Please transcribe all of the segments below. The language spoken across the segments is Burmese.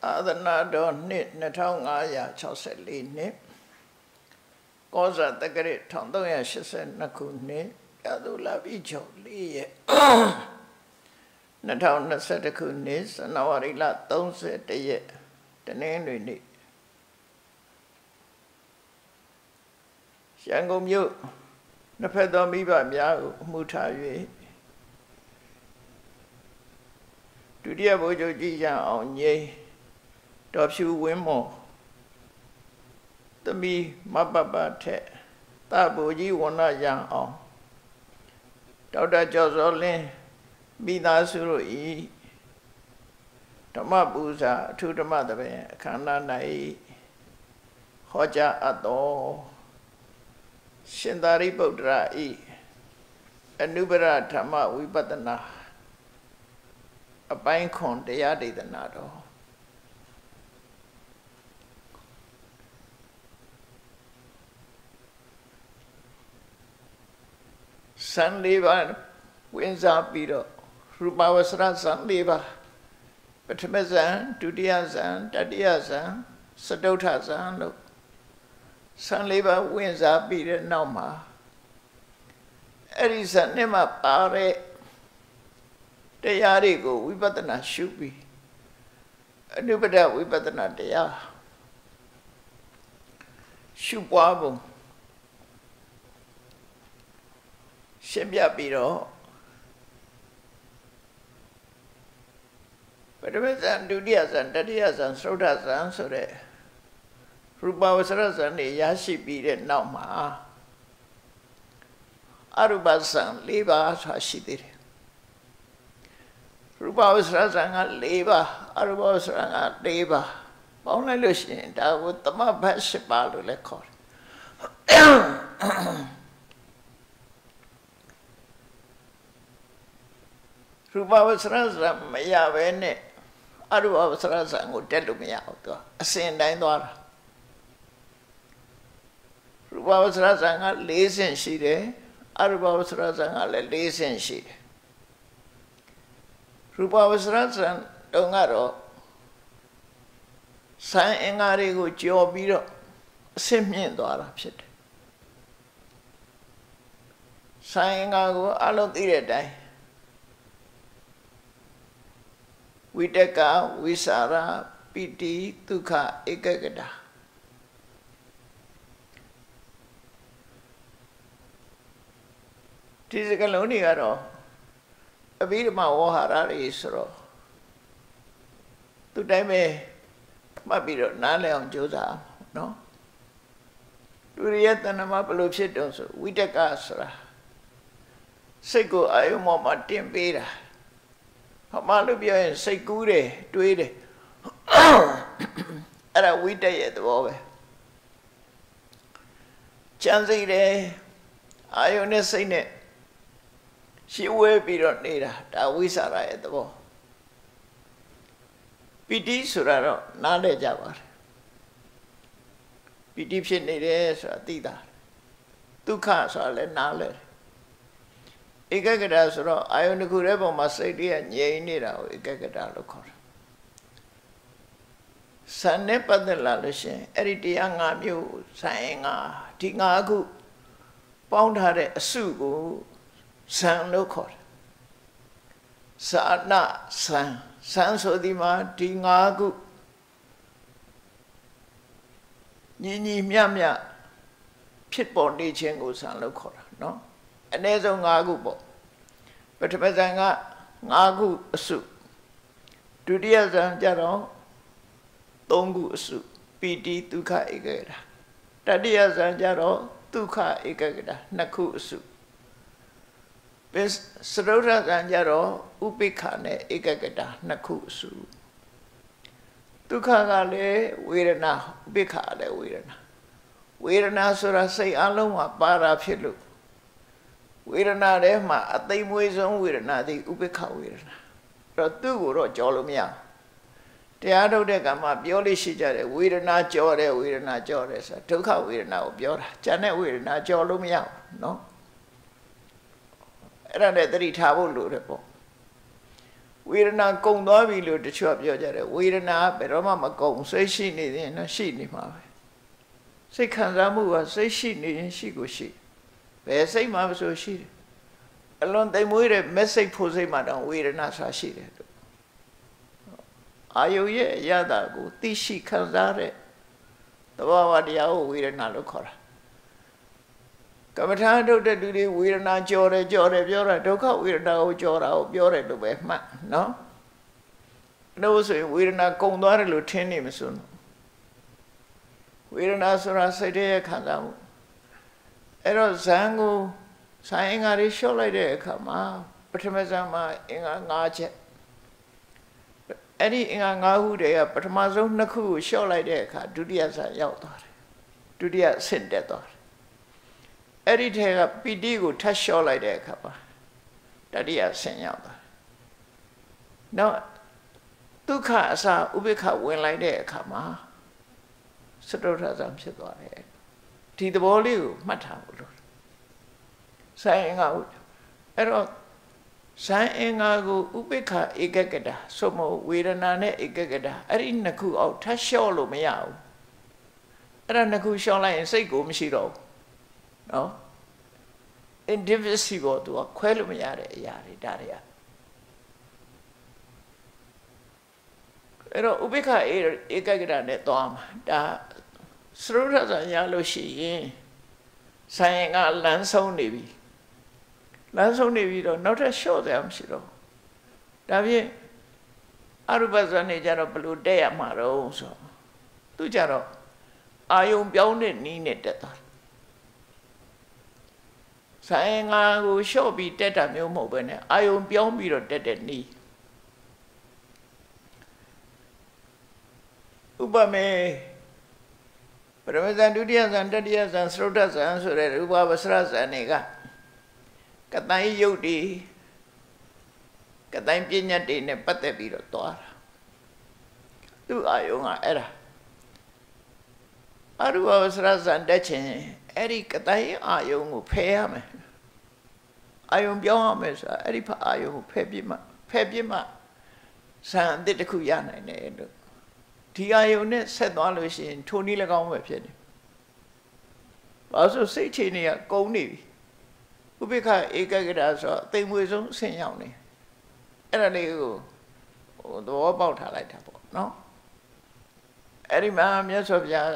Adhanado Nit Natanga Chauselini Goza the Great Tondoya Shisen Nakuni Yadula Vijo Lee Natown Nasetakunis and Nawarila don't say the name we need. Shangum you Napedomiba Miao Mutawi Dudia Bojo Jija on ye Dopsu Wimo the me Mababa Te Tabuji Wana Yang on Dota Jozolin Bida Suru E Tamabuza to the mother Kana Nai Hoja Ado Shindari Bodra E Anubera Tama Wibadana a bankon de yadi the nado. San Leva wins up Bido, Rubawasra San Leva, Patamazan, Dudiazan, Dadiazan, Sadotazan, San Leva wins up Bido Noma. Edison Nema Pare. Deyari go, Vipatana should be. Anubada Vipatana Deya. Shubwabo. Shembia Biro. But if it's and Dudias and Dadias and Sodas answer it. Rubawasras and the Yashi beat it now, ma. Arubasan, Leva, Hashidiri. Rubawasranga Leva, Arubawasranga Leva. Only listening that would the Mabashibalu record. Rubawasraza Mayavene, Arubawasraza would tell me out. A same $9. Rubawasrazanga lazy and she day, Arubawasrazanga lazy and she. Rubawasrazan Dongaro San Engarigo Giobiro Simian Dora Pit San Engago Alotire Dai Viteka Visara Piti Tuka Ekagada Tisakaloniaro a bit of my Harari Isro. Today may be Nale on Josa, no? Duriat and a mapalo shit also. We take Asra. Seko Ayumo Martin Beda. Hamalubia and Sekure, Tweede. And a wheat day at the over. Chansey day, Ionis in it. She will be on Nida, Tawisara at the wall. Piti Suraro, Nade Javar. Piti Shinades or Tida. Two cars are let Nale. Ikagadasro, I only could ever must say, dear, yea, Nida, Ikagadalocor. Sanepa the Lalushe, Eritianga Mu, Sainga, Tingagu, found her a sugu. San no court. Sa na san so di ma tingagu. Ni mia pit bon di chengu san no court, no? And there's a ngagu bo. But if I ngagu asu. Dudia zan jaro tongu asu. Piti tuka igera. Tadia zan jaro tuka igera. Naku asu. Sarota Ganjaro, Upikane, Egagada, Nakusu. Tukagale, Wirana, Bikale, Wirana. Wirana Sura say Aloma, Bara Pilu. Wirana Rema, at the Muizon Wirana, the Ubika Wirana. Ratu, Jolomia. The Ado de Gama, Bioli Shijare, Wirana Jore, Wirana Jores, Tuka Wirana, Biora, Janet Wirana, Jolomia, no? Era de 3 tabo lurepo. ဝေဒနာကုန်သွားပြီလို့တချို့ပြောကြတယ်ဝေဒနာဘယ်တော့မှမကုန်စိတ်ရှိနေရင်တော့ရှိနေမှာပဲစိတ်ခံစားမှုကစိတ်ရှိနေရင်ရှိကိုရှိဘယ်စိတ်မှမဆိုရှိတယ်အလွန်သိမ်မွေးတဲ့မက်စိတ်ဖို့စိတ်မှတော့ဝေဒနာဆာရှိတယ်အာယုရဲ့အရသာကိုသိရှိခံစားတဲ့သဘာဝတရားကိုဝေဒနာလို့ခေါ်တာကမ္မထာထုတ်တဲ့လူတွေဝေဒနာကြော်တယ်ပြောတာဒုက္ခဝေဒနာကိုကြော်တာကိုပြောတယ်လို့ပဲမှတ်နော်လို့ဆိုရင်ဝေဒနာကုန်သွားတယ်လို့ထင်နေမစွန်းဝေဒနာဆိုတာစိတ်ရဲ့ခံစားမှုအဲ့တော့ဇံကိုဆိုင်အင်္ဂါတွေလျှော့လိုက်တဲ့အခါမှာပထမဇံမှာအင်္ဂါ၅ချက်အဲ့ဒီအင်္ဂါ၅ခုတည်းကပထမဆုံး2ခုကိုလျှော့လိုက်တဲ့အခါဒုတိယဇံရောက်သွားတယ်ဒုတိယဆင့်တက်သွားတယ်အဲ့ဒီထဲကပီတိကိုထပ်လျှော့လိုက်တဲ့အခါမှာတတိယဆင့်ရောက်သွားတယ်နောက်ဒုက္ခအစာဥပိ္ပခဝင်လိုက်တဲ့အခါမှာစတုထဇံဖြစ်သွားတယ်ဒီသဘောလေးကိုမှတ်ထားဖို့လိုတယ်ဆိုင်အင်္ဂါအဲ့တော့ဆိုင်အင်္ဂါကိုဥပိ္ပခဧကဂတဆိုမဝေဒနာနဲ့ဧကဂတအဲ့ဒီ2ခုအောက်ထပ်လျှော့လို့မရဘူးအဲ့ဒါ2ခုလျှော့လိုက်ရင်စိတ်ကိုမရှိတော့ဘူးနော် indivisible သူကခွဲလို့မရတဲ့အရာတွေဒါတွေကအဲ့တော့ဥပိ္ပခဧကဂတနဲ့သွားမှာဒါစရုထဇာရလို့ရှိရင်ဆိုင်ရင်ကလမ်းဆုံးနေပြီလမ်းဆုံးနေပြီတော့နောက်ထပ်လျှော့စရာမရှိတော့ဒါဖြင့်အရူပဇာနေကြတော့ဘလို့တက်ရမှာတော့ဆိုသူကြတော့အာယုံပြောင်းတဲ့နီးနဲ့တက်သွားဆိုင်ငါကိုလျှော့ပြီးတက်တာမျိုးမဟုတ်ပဲနဲ့အာယုံပြောင်းပြီးတော့တက်တဲ့နီးဥပမေပရမဇန်ဒုတိယဇန်တတိယဇန်သရုတ်ဇန်ဆိုတဲ့ရူပဝဆရဇန်တွေကကတိုင်းယုတ်ဒီကတိုင်းပညာတွေနဲ့ပတ်သက်ပြီးတော့သွားတာသူအာယုံကအဲ့ဒါအရူပဝဆရဇန်တက်ခြင်းအဲ့ဒီကတိုင်းအာယုံကိုဖယ်ရမယ်အာယုံပြောင်းရမယ်ဆိုတာအဲ့ဒီအာယုံကိုဖယ်ပြမှဇန်အသစ်တစ်ခုရနိုင်တယ်လို့ဒီအာယုံနဲ့ဆက်သွားလို့ရှိရင်ထိုနည်း၎င်းပဲဖြစ်နေ။ဘာလို့စိတ်ချနေရကုန်နေပြီ။ဥပိ္ပခဧကဂတဆိုအသိမွေဆုံးဆင်ရောက်နေ။အဲ့ဒါလေးကိုသဘောပေါက်ထားလိုက်တာပေါ့နော်။အဲ့ဒီမှာမြတ်စွာဘုရား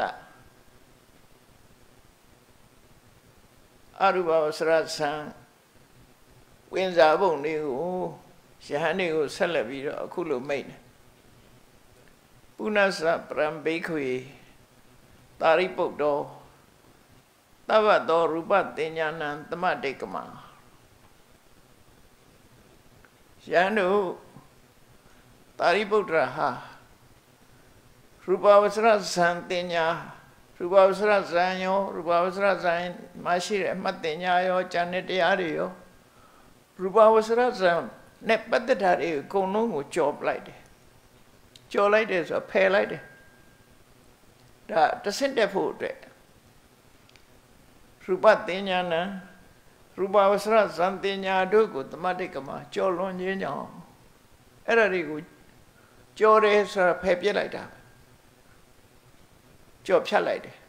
ကအရူပဝဆရဇံဝင်စားပုံလေးကိုယဟန်တွေကိုဆက်လက်ပြီးတော့အခုလိုမိတ်တယ်ပုဏ္ဏစပရံဘိက္ခွေတာရိပုတ္တောသဗ္ဗတောရူပတင်ညာဏံသမတိကမယန္တုတာရိပုတ္တရာဟာရူပဝဆရဇံတင်ညာရူပဝဆရဇံယောရူပဝဆရဇံမရှိတဲ့အမှတ်တင်ညာယောဉာဏ်နဲ့တရားတွေယောရူပဝဆရဇံနဲ့ပတ်သက်တာတွေအကုန်လုံးကိုကြော်ပလိုက်တယ်ကြော်လိုက်တယ်ဆိုတော့ဖယ်လိုက်တယ်ဒါတဆင့်တက်ဖို့အတွက်ရူပတင်ညာဏရူပဝဆရဇံတင်ညာတို့ကိုသမတိကမှာကြော်လွန်ခြင်းကြောင့်အဲ့ဒါတွေကိုကြော်တယ်ဆိုတာဖယ်ပြစ်လိုက်တာကြော်ဖြတ်လိုက်တယ်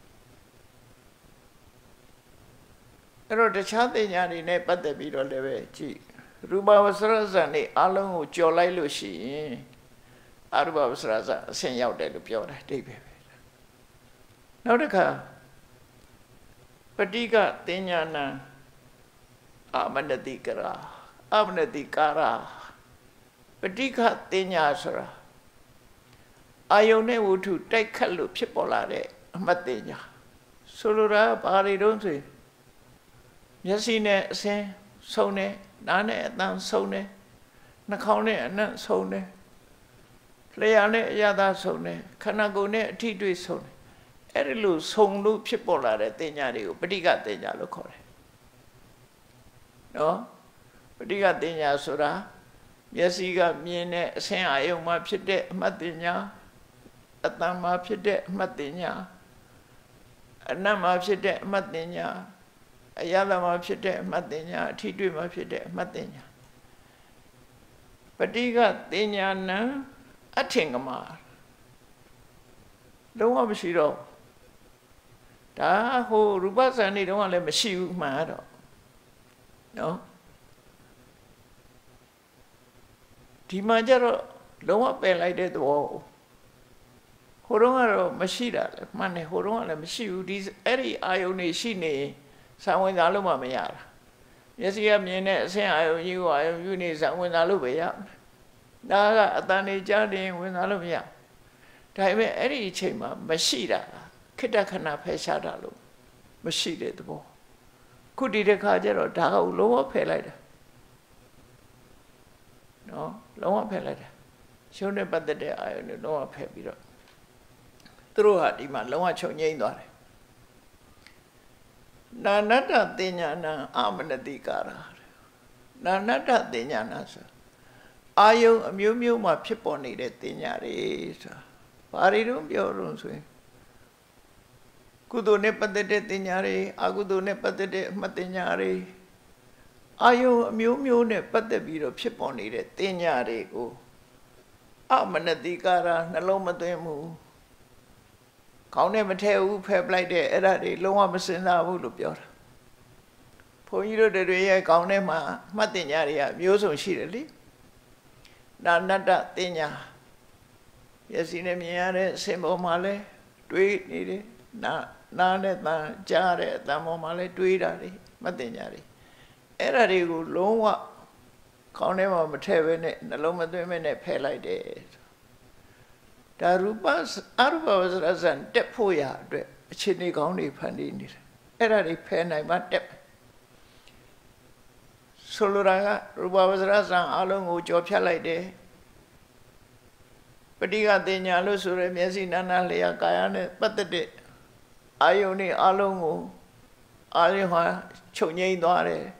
အဲ့တော့တခြားတင်ညာတွေနဲ့ပတ်သက်ပြီးတော့လည်းပဲကြည့်ရူပဝဆရဇံတွေအလုံးကိုကြော်လိုက်လို့ရှိရင်အရူပဝဆရဇံအဆင့်ရောက်တယ်လို့ပြောတာအဓိပ္ပာယ်ပဲနောက်တစ်ခါပဋိကတင်ညာဏအာမနတိကရာအာမနတိကာရာပဋိကတင်ညာဆိုတာအာယုန်နဲ့ဝတ္ထုတိုက်ခတ်လို့ဖြစ်ပေါ်လာတဲ့အမှတ်တင်ညာဆိုလိုတာဘာတွေတုံးဆိုမျက်စိနဲ့အစင်းဆုံးတယ်နားနဲ့အသံဆုံးတယ်နှာခေါင်းနဲ့အနံ့ဆုံးတယ်လျှာနဲ့အရသာဆုံးတယ်ခန္ဓာကိုယ်နဲ့အထိတွေ့ဆုံးတယ်အဲ့ဒီလိုဆုံးလို့ဖြစ်ပေါ်လာတဲ့တင်ညာတွေကိုပဋိကတင်ညာလို့ခေါ်တယ်နော်ပဋိကတင်ညာဆိုတာမျက်စိကမြင်တဲ့အဆင်းအာယုံမှာဖြစ်တဲ့အမှတ်တင်ညာအတန်မှာဖြစ်တဲ့အမှတ်တင်ညာအနံ့မှာဖြစ်တဲ့အမှတ်တင်ညာအရသာမှာဖြစ်တဲ့အမှတ်တင်ညာအထိတွေ့မှာဖြစ်တဲ့အမှတ်တင်ညာ Patiga Tinyana Atingama Don't want to see it. Da ho Rubasani don't want to let me see you mad. No? Dimajaro don't want to be like that wall. Horongaro Mashida, Mane Horon and Mashu, these Eri Ione Shine, someone Aluma Mayara. Yes, you have me, say I owe you need someone Alubia. Naga Atani Jardin with Alubia. Time Eri Chamber, Mashida, Kitakana Peshadalu, Mashida the ball. Could it a carja or Dao lower pelada? No, lower pelada. Show them but the day I only know a pebble. Through her demand, long watch on Yain. Nanata Dinyana Amanadikara. Nanata Dinyana, sir. Are you a mew my people needed Dinyari, sir? Paridum your rooms way. Kudu nepatete Dinyari, Agudu nepatete Matinyari. Are you a mew nepate biro people needed Dinyari go? Amanadikara, Nalomatemu. Can't never tell who pep like that, Eddie, long up a sinner would look your. For you the way I can't never, Matinyari, Muso Shirley. Nanata Tinya. Yes, in a mere symbol male, tweet needed, Naneta, Jare, Tamomale, tweet, Matinyari. Eddie would long up. Can't never tell in it, the Loma women a pay like that. Darubas Arubas Razan Depoya, Chini County Pandini. Era pen I might dep. Soluraga, Rubas Razan, Along Jopia like day. Patiga de Nalusure, Messinana, Lea Gayane, but the day. Ioni Alongo, Aliha, Chonye Dore.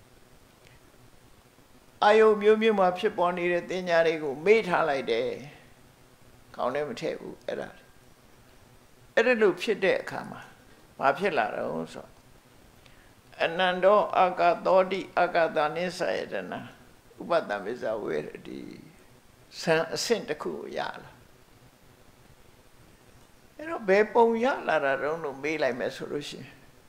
Io Mumma Piponi, the Nyarigo, made her like day. Can't never tell you that. Every loop she did come. Papilla also. And Nando Agadodi Agadanisa Edana. Ubadam is aware the Santa Cu Yala. You know, Bepo Yala, I don't know, be like my solution.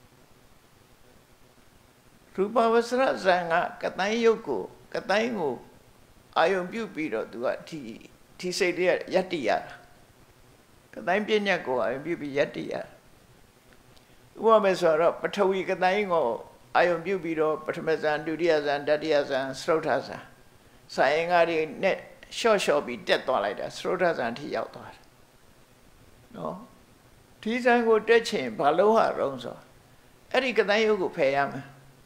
Rupa was Razanga, Katayoko, Katayngo. I am Bupiro to what tea. He said, Yatia. Katay Pianaco, I am Bubi Yatia. Woman saw up, but a week at Naingo, I am Bubido, Patamazan, Dudiazan, Dadiazan, Srotaza. Saying I net, sure be dead like that, Srotaza tea out. No? Tizan go dead chain, Paloha Ronzo. Eric Katayo pay him.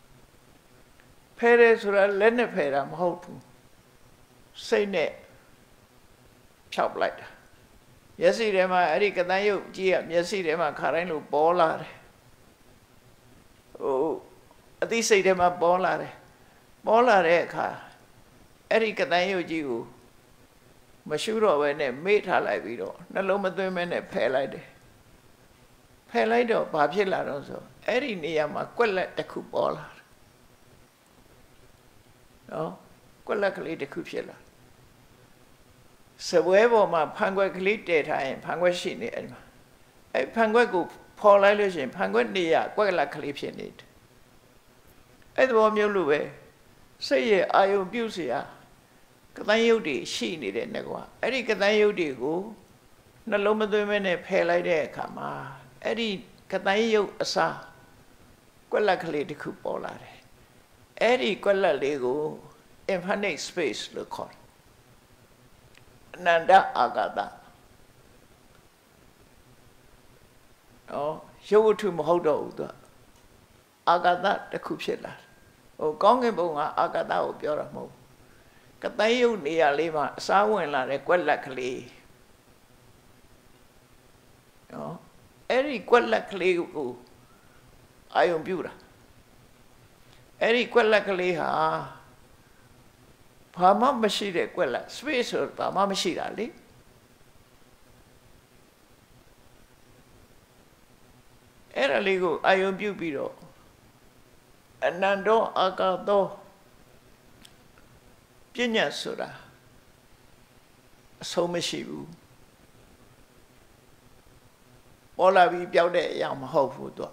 Peres or a lender pay him, hope. Say net. Chop like that. Yes, them are Erika Nayo, Gia, yes, them are Carano Bollard. Oh, these say them are Bollard. Bollard Eka. Erika Nayo, Giu. Mashuro, when they made her like Vido. Naloma women a pelade. Pelado, Babilla also. Eri Niama, quella the coup Bollard. No, quella the cupilla. So wherever my Pangua Clite time, Pangua Shini, a Panguago, Paul Illusion, Panguania, Quella Clip in it. Edward Mulue, say ye, I abuse ya. Katayudi, she needed Negua. Eddie Katayudi go, Naloma women a pale idea, come ah. Eddie Katayo asa, Quella Clite Cupolare. Eddie Quella Lego, infinite space look on. Nanda Agada. Oh, show to Mohodo. Agada the Kupsilla. Oh, Gongabunga Agada of Yoramo. Katayu near Lima, Sawin like Quella Clay. Oh, Eri Quella Clay. I am Bura. Eri Quella Clay. Ah. Pama Mashida Quella, space or Pama Mashida. Era Ligo, I am Bubiro. And Nando Agado Pinya Sura, ဆုံးမရှိဘူးပေါ်လာပြီးပြောက်တဲ့အရာမဟုတ်ဘူးသူ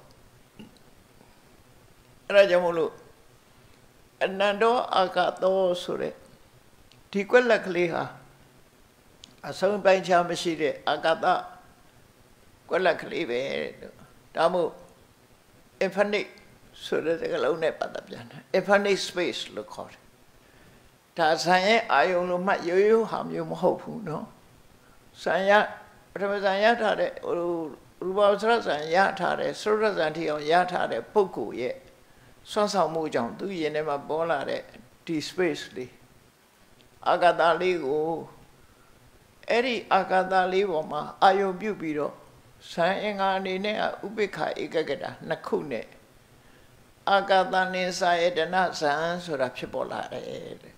အဲ့ဒါကြောင့်မို့လို့အနန္တောအာဂတောဆိုတဲ့ဒီကွက်လက်ကလေးဟာအဆုံးပိုင်းခြားမရှိတဲ့အာဂတကွက်လက်ကလေးပဲဒါမို့ infinite ဆိုတဲ့စကားလုံးနဲ့ပတ်သက်ပြန်တယ် infinite space လို့ခေါ်တယ်ဒါဇန်ရဲ့အာယုံလို့မှတ်ရိုးရိုးဟာမျိုးမဟုတ်ဘူးเนาะဇန်ရပထမဇန်ရထားတဲ့ရူပဝဆရဇန်ရထားတဲ့စရုပ်ဇန်ထီအောင်ရထားတဲ့ပုဂ္ဂိုလ်ရဲ့စွမ်းဆောင်မှုကြောင့်သူရင်ထဲမှာပေါ်လာတဲ့ဒီ space လေးအာဂတလေးကိုအဲ့ဒီအာဂတလေးပေါ်မှာအာယုံပြုတ်ပြီးတော့ဇန်အင်္ဂါအနေနဲ့ဥပိ္ပခဧကဂတနှစ်ခုနဲ့အာဂတနိစာယတနာဇန်ဆိုတာဖြစ်ပေါ်လာတယ်တဲ့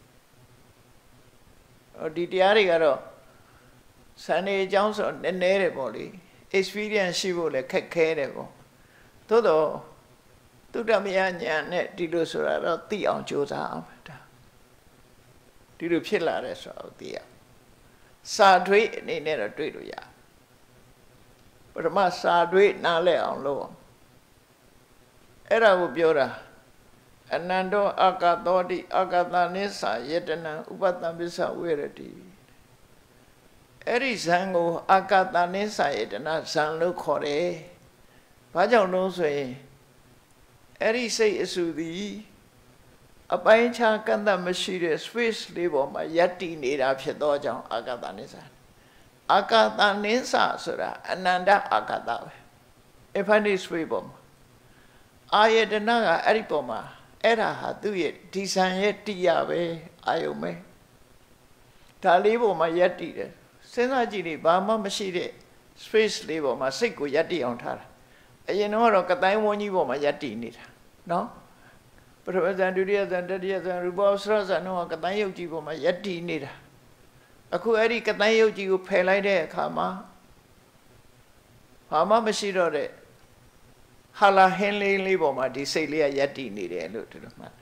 ဒီတရားတွေကတော့ဇန်နေအကြောင်းဆိုနည်းနည်းတယ်ပေါ့လေ experience ရှိဖို့လည်းခက်ခဲတယ်ပေါ့သို့တော့သုတ္တမယဉာဏ်နဲ့ဒီလိုဆိုတာတော့သိအောင်ကြိုးစားအောင်ဒါဒီလိုဖြစ်လာတယ်ဆိုတော့သိရစာတွေးအနေနဲ့တော့တွေးလို့ရပထမစာတွေးနားလည်အောင်လုပ်အောင်အဲ့ဒါကိုပြောတာအနန္တောအာဂတောတိအာဂတနိစာယတနံဥပတ္တပစ္စဝေရတိအဲ့ဒီဇံကိုအာဂတနိစာယတနဇံလို့ခေါ်တယ်ဘာကြောင့်လို့ဆိုရင်အဲ့ဒီစိတ်အစုသည်အပိုင်းခြားကန့်သတ်မရှိတဲ့ space လေးပေါ်မှာယက်တည်နေတာဖြစ်သောကြောင့်အာဂတနိစာအာဂတနိစာဆိုတာအနန္တအာဂတပဲ infinite space ပေါ်မှာအာယတနာကအဲ့ဒီပေါ်မှာအဲ့ဒါဟာသူ့ရဲ့ဒီဇန်ရဲ့တရားပဲအာယုံပဲဒါလေးပေါ်မှာယက်တည်တယ်စဉ်းစားကြည့်လေဘာမှမရှိတဲ့ space လေးပေါ်မှာစိတ်ကိုယက်တည်အောင်ထားတာအရင်တော့ကတိုင်းဝန်းကြီးပေါ်မှာယက်တည်နေတာနော်ပထမဇန်ဒုတိယဇန်တတိယဇန်ရူပဝဆရဇန်တော့ကတိုင်းယုတ်ကြီးပေါ်မှာယက်တည်နေတာအခုအဲ့ဒီကတိုင်းယုတ်ကြီးကိုဖယ်လိုက်တဲ့အခါမှာဘာမှမရှိတော့တဲ့ဟာလာဟင်းလေးပေါ်မှာဒီစိတ်လေးကယက်တည်နေတယ်လို့ဒီလိုမှတ်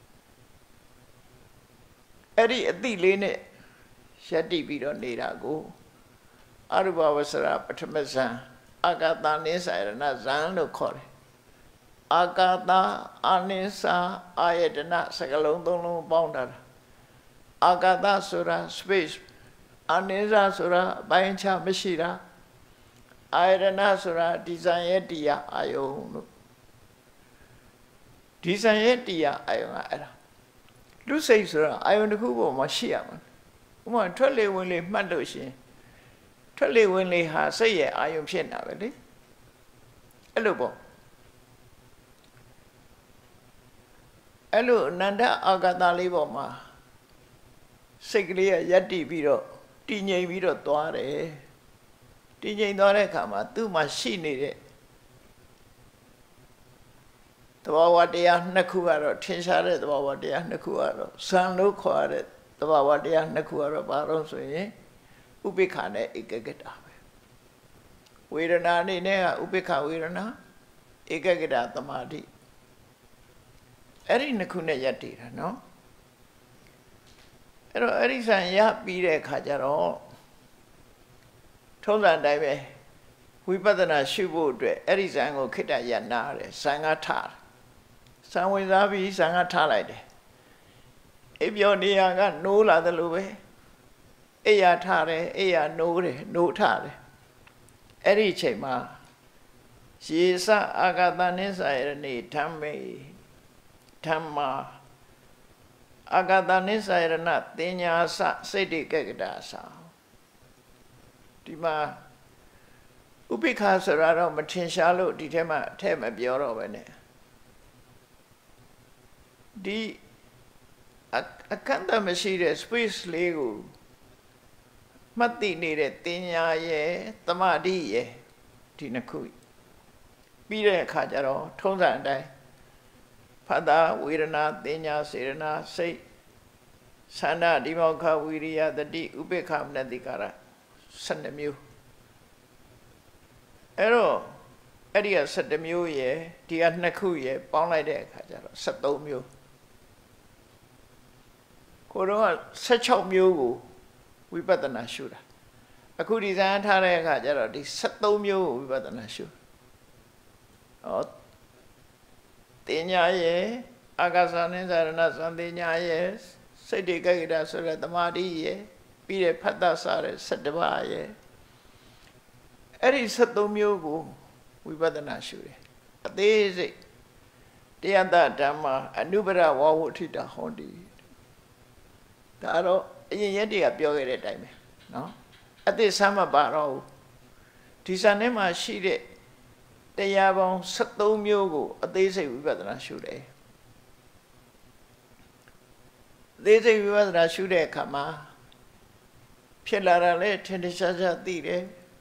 အဲ့ဒီအတိလေးနဲ့ယက်တည်ပြီးတော့နေတာကိုအရူပဝဆရပထမဇန်အာဂတနိစာယတနာဇန်လို့ခေါ်တယ်အာဂတအာနိစာအာယတနာစကလုံးသုံးလုံးပေါင်းတာအာဂတဆိုတာ space အာနိစာဆိုတာအပိုင်းခြားမရှိတာအာယတနာဆိုတာဒီဇန်ရဲ့တရားအာယုံလို့ဒီဇန်ရဲ့တရားအာယုံကအဲ့ဒါလူစိတ်ဆိုတာအာယုံတစ်ခုပေါ်မှာရှိရမှာဥပမာထွက်လေဝင်လေမှတ်လို့ရှင်ထွက်လေဝင်လေဟာစိတ်ရဲ့အာယုံဖြစ်နေတာပဲလေအဲ့လိုပေါ့အဲ့လိုအနန္တအာဂတလေးပေါ်မှာစိတ်ကလေးကယက်တည်ပြီးတော့တည်ငြိမ်ပြီးတော့သွားတယ်တည်ငြိမ်သွားတဲ့အခါမှာသူ့မှာရှိနေတဲ့သဘာဝတရားနှစ်ခုကတော့ထင်ရှားတဲ့သဘာဝတရားနှစ်ခုကတော့ဇံလို့ခေါ်ရတဲ့သဘာဝတရားနှစ်ခုကတော့ဘာလို့ဆိုရင်ဥပိ္ပခနဲ့ဧကဂတပဲဝေဒနာအနေနဲ့ကဥပိ္ပခဝေဒနာဧကဂတသမာဓိအဲ့ဒီနှစ်ခုနဲ့ယက်တည်တာနော်အဲ့တော့အဲ့ဒီဇံရပြီးတဲ့အခါကျတော့ထုံးစံတိုင်းပဲဝိပဿနာရှုဖို့အတွက်အဲ့ဒီဇံကိုခိတ္တရနာတယ်ဇံကထားဇံဝင်စားပြီးဇံကထားလိုက်တယ်အိပ်ပျော်နေရကနိုးလာတယ်လို့ပဲအိယာထားတယ်အိယာနိုးတယ်နိုးထားတယ်အဲ့ဒီအချိန်မှာရေစအာဂတနိစာယနေဓမ္မေဓမ္မာအာဂတနိစာယရဏတင်ညာစစိတ်တိကကတာစာဒီမှာဥပိ္ပခဆိုတာတော့မထင်ရှားလို့ဒီထဲမှာထဲမပြောတော့ပဲ ਨੇ ဒီအခန့်တမရှိတဲ့ space လေးကိုမှတ်သိနေတဲ့တင်ညာရဲ့တမာတိရဲ့ဒီနှစ်ခုပြီးတဲ့အခါကျတော့ထုံးစံအတိုင်းဖတ်တာဝေဒနာတင်ညာစေရနာစိတ်သန္တာဒီမောခဝိရိယတတိဥပိ္ပခမနတိကာရ12မျိုးအဲ့တော့အဲ့ဒီက12မျိုးရယ်ဒီက2ခုရယ်ပေါင်းလိုက်တဲ့အခါကျတော့13မျိုးကိုတော့16မျိုးကိုဝဝိပဿနာရှုတာအခုဒီဇိုင်းထားတဲ့အခါကျတော့ဒီ73မျိုးကိုဝိပဿနာရှုဟောတင်ညာရဲ့အာကာသနိသရဏသံတင်ညာရဲ့စိတ်တိကကိတဆိုတဲ့သမာဓိရဲ့ပြီးတဲ့ဖတ်တစားတဲ့7ပါးရဲ့အဲ့ဒီ73မျိုးကိုဝိပဿနာရှုတယ်အသေးစိတ်တရားဓမ္မအနုပရဝဝဋ္ဌိတဟောတိဒါတော့အရင်ရက်တွေကပြောခဲ့တဲ့အတိုင်းပဲနော်အသစ်ဆမ်းမပါတော့ဘူးဒီစာထဲမှာရှိတဲ့တရားပေါင်း73မျိုးကိုအသေးစိတ်ဝိပဿနာရှုတယ်အသေးစိတ်ဝိပဿနာရှုတဲ့အခါမှာဖြစ်လာတာလဲထင်ထင်ရှားရှားသိတယ်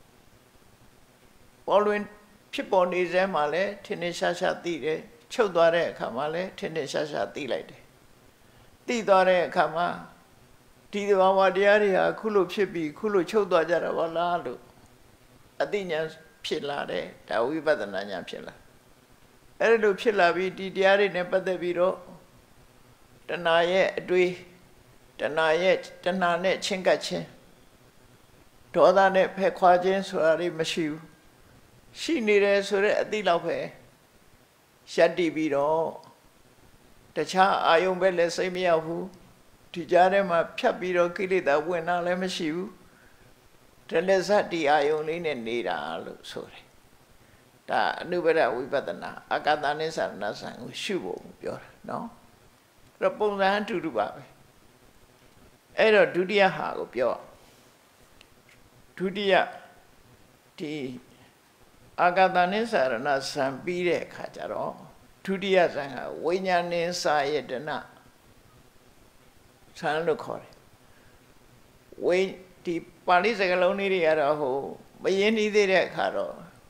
ပေါ်လွင်ဖြစ်ပေါ်နေစဲမှာလဲထင်ထင်ရှားရှားသိတယ်ချုပ်သွားတဲ့အခါမှာလဲထင်ထင်ရှားရှားသိလိုက်တယ်သိသွားတဲ့အခါမှာဒီသဘာဝတရားတွေဟာခုလိုဖြစ်ပြီးခုလိုချုပ်သွားကြတာပါလားလို့အသိဉာဏ်ဖြစ်လာတယ်ဒါဝိပဿနာဉာဏ်ဖြစ်လာအဲ့လိုဖြစ်လာပြီးဒီတရားတွေနဲ့ပတ်သက်ပြီးတော့တဏှာရဲ့အတွေးတဏှာနဲ့ချင်းကပ်ခြင်းဒေါသနဲ့ဖက်ခွာခြင်းဆိုတာတွေမရှိဘူးရှိနေတယ်ဆိုတဲ့အသိလောက်ပဲရှက်တီးပြီးတော့တခြားအာယုံပဲလည်းစိတ်မရောက်ဘူးဒီကြားထဲမှာဖြတ်ပြီးတော့ကိလေသာဝင်တာလည်းမရှိဘူးတလက်ဇတ်ဒီအာယုံလေးနဲ့နေတာလို့ဆိုတယ်ဒါအနုပဒဝိပဿနာအာကာသနိသရဏဆံကိုရှုဖို့ပြောတာနော်အဲ့တော့ပုံစံအတူတူပါပဲအဲ့တော့ဒုတိယဟာကိုပြောဒုတိယဒီအာကာသနိသရဏဆံပြီးတဲ့အခါကျတော့ဒုတိယဆံကဝိညာဉ်နိစာယတနာဆံလို့ခေါ်တယ်ဝိဒီပါဠိစကားလုံးလေးတွေကတော့ဟိုမရင်းနှီးသေးတဲ့အခါတော့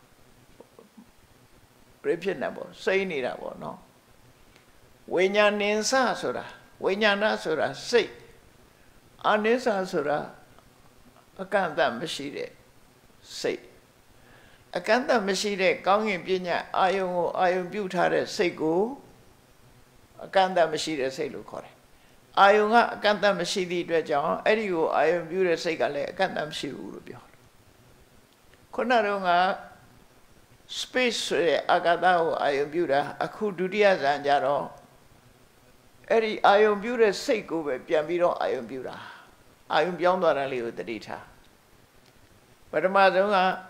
ပြည့်ဖြစ်နေပေါ့စိတ်နေတာပေါ့နော်ဝိညာဉ်နိစဆိုတာဝိညာဏဆိုတာစိတ်အာနိစဆိုတာအကန့်အသတ်မရှိတဲ့စိတ်အကန့်အသတ်မရှိတဲ့ကောင်းကင်ပညာအာယုံကိုအာယုံပြုထားတဲ့စိတ်ကိုအကန့်အသတ်မရှိတဲ့စိတ်လို့ခေါ်တယ်အာယုံကအကန့်အသတ်မရှိသည့်အတွက်ကြောင့်အဲ့ဒီကိုအာယုံပြုတဲ့စိတ်ကလည်းအကန့်အသတ်မရှိဘူးလို့ပြောတယ်ခုနကတော့က space ဆိုတဲ့အာကာသကိုအာယုံပြုတာအခုဒုတိယဇန်ကြတော့အဲ့ဒီအာယုံပြုတဲ့စိတ်ကိုပဲပြန်ပြီးတော့အာယုံပြုတာအာယုံပြောင်းသွားတာလေးကိုသတိထားပထမဆုံး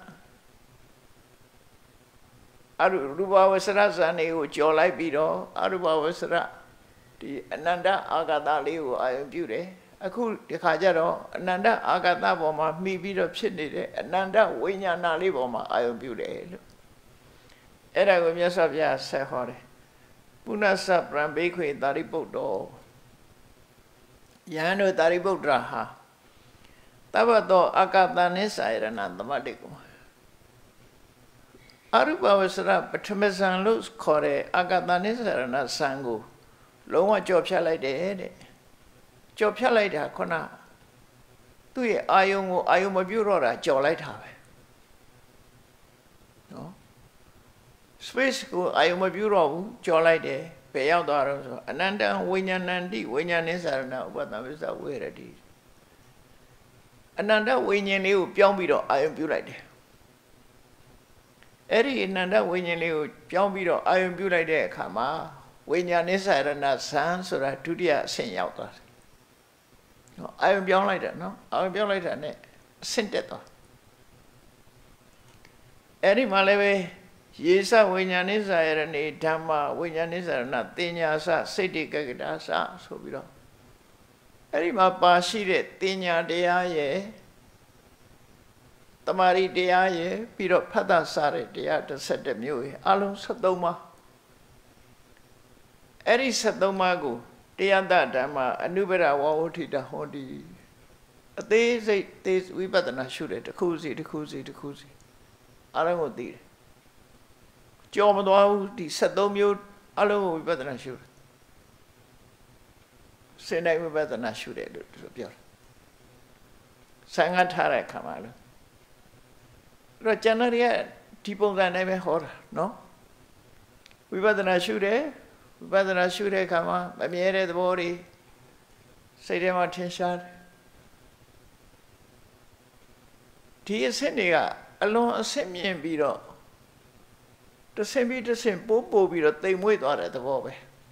ကအရူပဝဆရဇန်တွေကိုကြော်လိုက်ပြီးတော့အရူပဝဆရဒီအနန္တအာဂတလေးကိုအာယုံပြုတယ်အခုဒီခါကျတော့အနန္တအာဂတပေါ်မှာမှီပြီးတော့ဖြစ်နေတဲ့အနန္တဝိညာဏလေးပေါ်မှာအာယုံပြုတယ်လို့အဲ့ဒါကိုမြတ်စွာဘုရားဆက်ဟောတယ်ပုဏ္ဏစပရံဘိခွေတာရိပုတ္တောယဟန်တို့တာရိပုတ္တရာဟာတပ္ပတောအာဂတနိစာယရဏသမတ္တိကုအရူပဝဆရပထမဇန်လို့ခေါ်တဲ့အာဂတနိစာရဏဇန်ကိုလုံးဝကြော်ဖြတ်လိုက်တယ်တဲ့ကြော်ဖြတ်လိုက်တာခုနသူ့ရဲ့အာယုံကိုအာယုံမပြုတ်တော့တာကြော်လိုက်တာပဲနော် space ကိုအာယုံမပြုတ်တော့ဘူးကြော်လိုက်တယ်ဘယ်ရောက်သွားတော့ဆိုအနန္တဝိညာဏန္တိဝိညာဉ်နိသရဏဥပတံဝိသဝေရတိအနန္တဝိညာဉ်လေးကိုပြောင်းပြီးတော့အာယုံပြုတ်လိုက်တယ်အဲ့ဒီအနန္တဝိညာဉ်လေးကိုပြောင်းပြီးတော့အာယုံပြုတ်လိုက်တဲ့အခါမှာဝိညာဉ်နိသရဏဇန်ဆိုတာဒုတိယအဆင့်ရောက်သွားတယ်နော်အာယုံပြောင်းလိုက်တာနော်အာယုံပြောင်းလိုက်တာ ਨੇ အဆင့်တက်သွားအဲ့ဒီမှာလည်းပဲယေသဝိညာဉ်နိသရဏေဓမ္မဝိညာဉ်နိသရဏတင်ညာစစိတ်တိကကတာစဆိုပြီးတော့အဲ့ဒီမှာပါရှိတဲ့တင်ညာတရားရဲ့တမာရီတရားရဲ့ပြီးတော့ဖတ်တာစတဲ့တရား17မျိုးရဲ့အလုံး73ပါးအဲ့ဒီ73ပါးကိုတရားဓမ္မအနုပရဝဝဋ္ဌိတဟောတိအသေးစိတ်သေးဝိပဿနာရှုတယ်တစ်ခုစီတစ်ခုစီတစ်ခုစီအလုံးကိုသိတယ်ကြော်မသွားဘူးဒီ73မျိုးအလုံးကိုဝိပဿနာရှုတယ်စေနိုင်ဝိပဿနာရှုတယ်လို့ပြောတယ်ဆံဃာထားတဲ့ခါမှာလို့အဲ့တော့ကျန်တဲ့ဒီပုံစံတိုင်းပဲဟောတာနော်ဝိပဿနာရှုတယ်ဝိပဿနာရှုတဲ့အခါမှာမမြဲတဲ့သဘောတွေစိတ်ထဲမှာထင်ရှားတယ်ဒီအဆင့်တွေကအလွန်အဆင့်မြင့်ပြီးတော့တစ်ဆင့်ပြီးတစ်ဆင့်ပို့ပြီးတော့တိမ်မွေ့သွားတဲ့သဘောပဲ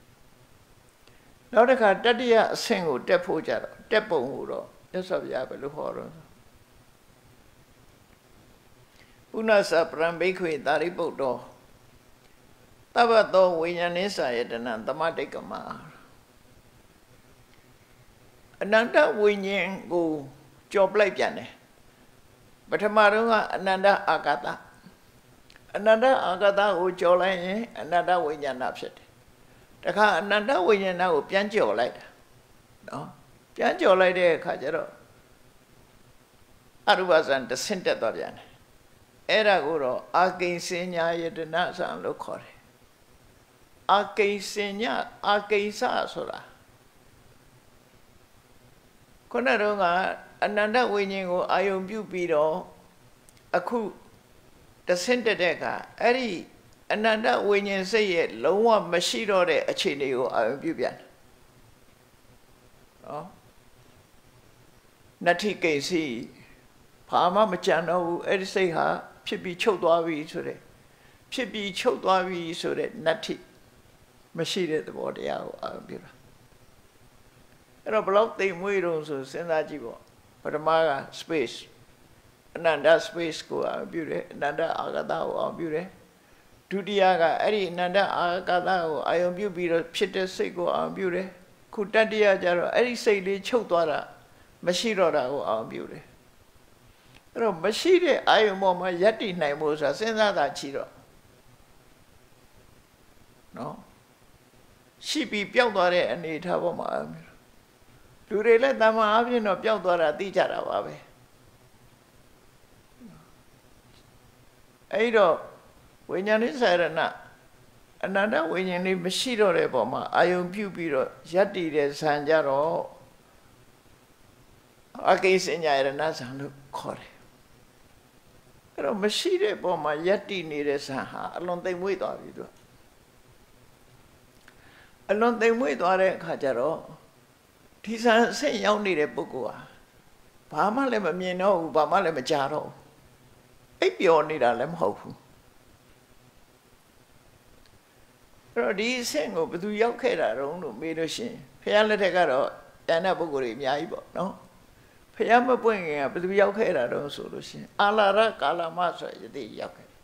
နောက်တစ်ခါတတိယအဆင့်ကိုတက်ဖို့ကြတော့တက်ပုံကိုတော့မြတ်စွာဘုရားဘယ်လိုဟောတော့ပုဏ္ဏစပရံဘိက္ခွေသာရိပုတ္တောသဗ္ဗသောဝိညာဉ်နိစ္စယတနံသမတိကမအနန္တဝိညာဉ်ကိုကြော်ပလိုက်ပြန်တယ်ပထမတော့ကအနန္တအာဂတအနန္တအာဂတကိုကြော်လိုက်ရင်အနန္တဝိညာဏဖြစ်တယ်တခါအနန္တဝိညာဏကိုပြန်ကြော်လိုက်တာနော်ပြန်ကြော်လိုက်တဲ့အခါကျတော့အရူပဇံတစ်ဆင့်တက်သွားပြန်တယ်အဲ့ဒါကိုတော့အာကိဉ္စညာယတနာဇံလို့ခေါ်တယ်အာကိဉ္စညာအာကိဉ္စဆိုတာခုနတော့ကအနန္တဝိညာဉ်ကိုအာယုံပြုပြီးတော့အခုတဆင့်တက်တဲ့အခါအဲ့ဒီအနန္တဝိညာဉ်စိတ်ရဲ့လုံးဝမရှိတော့တဲ့အခြေအနေကိုအာယုံပြုပြန်တယ်နော်နတ္ထိကိဉ္စီဘာမှမကြံတော့ဘူးအဲ့ဒီစိတ်ဟာဖြစ်ပြီးချုပ်သွားပြီဆိုတဲ့ဖြစ်ပြီးချုပ်သွားပြီဆိုတဲ့နတ္ထိမရှိတဲ့သဘောတရားကိုအာရုံပြုတာအဲ့တော့ဘလောက်သိမ်မွေးတော့ဆိုစဉ်းစားကြည့်ပေါ့ပထမက space အနန္တ space ကိုအာရုံပြုတယ်အနန္တအာဂတကိုအာရုံပြုတယ်ဒုတိယကအဲ့ဒီအနန္တအာဂတကိုအာရုံပြုပြီးတော့ဖြစ်တဲ့စိတ်ကိုအာရုံပြုတယ်ခုတတိယကျတော့အဲ့ဒီစိတ်လေးချုပ်သွားတာမရှိတော့တာကိုအာရုံပြုတယ်အဲ့တော့မရှိတဲ့အာယုံပေါ်မှာယက်တည်နိုင်ဖို့ဆိုတာစဉ်းစားတာချီတော့နော်ရှိပြီးပျောက်သွားတဲ့အနေအထားပေါ်မှာလူတွေလည်းတမန်အပြင်တော့ပျောက်သွားတာသိကြတာပါပဲအဲ့တော့ဝိညာဉ်နိစ္စရဏအနန္တဝိညာဉ်လေးမရှိတော့တဲ့ပုံမှာအာယုံပြုပြီးတော့ယက်တည်တဲ့ဇံကြတော့အကိဉ္စညာယတနာဇံလို့ခေါ်တယ်အဲ့တော့မရှိတဲ့ပုံမှာယက်တည်နေတဲ့ဇံဟာအလွန်သိမ်မွေ့သွားပြီသူအလွန်သိမ်မွေ့သွားတဲ့အခါကျတော့ဒီဇံအဆင့်ရောက်နေတဲ့ပုဂ္ဂိုလ်ဟာဘာမှလည်းမမြင်တော့ဘူးဘာမှလည်းမကြားတော့ဘူးအိပ်ပျော်နေတာလည်းမဟုတ်ဘူးအဲ့တော့ဒီအဆင့်ကိုဘယ်သူရောက်ခဲ့တာတုံးလို့မေးလို့ရှိရင်ဖခင်လက်ထက်ကတော့တဏ္ဍပုဂ္ဂိုလ်တွေအများကြီးပေါ့နော်ဖခင်မပွင့်ခင်ကဘယ်သူရောက်ခဲ့တာတုံးဆိုလို့ရှိရင်အာလာရကာလမဆိုရတဲ့ရောက်ခဲ့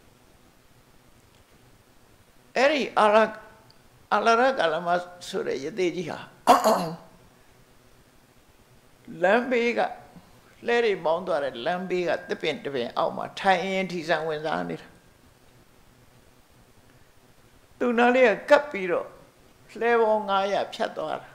အဲ့ဒီအာလာရကာလမဆိုတဲ့ရတဲ့ကြီးဟာလမ်းဘေးကလဲတွေမောင်းသွားတဲ့လမ်းဘေးကတစ်ပင်တစ်ပင်အောက်မှာထိုင်ရင်ထီဆန်ဝင်စားနေတာသူနားလေးကကပ်ပြီးတော့လှဲပေါင်း900ဖြတ်သွားတာ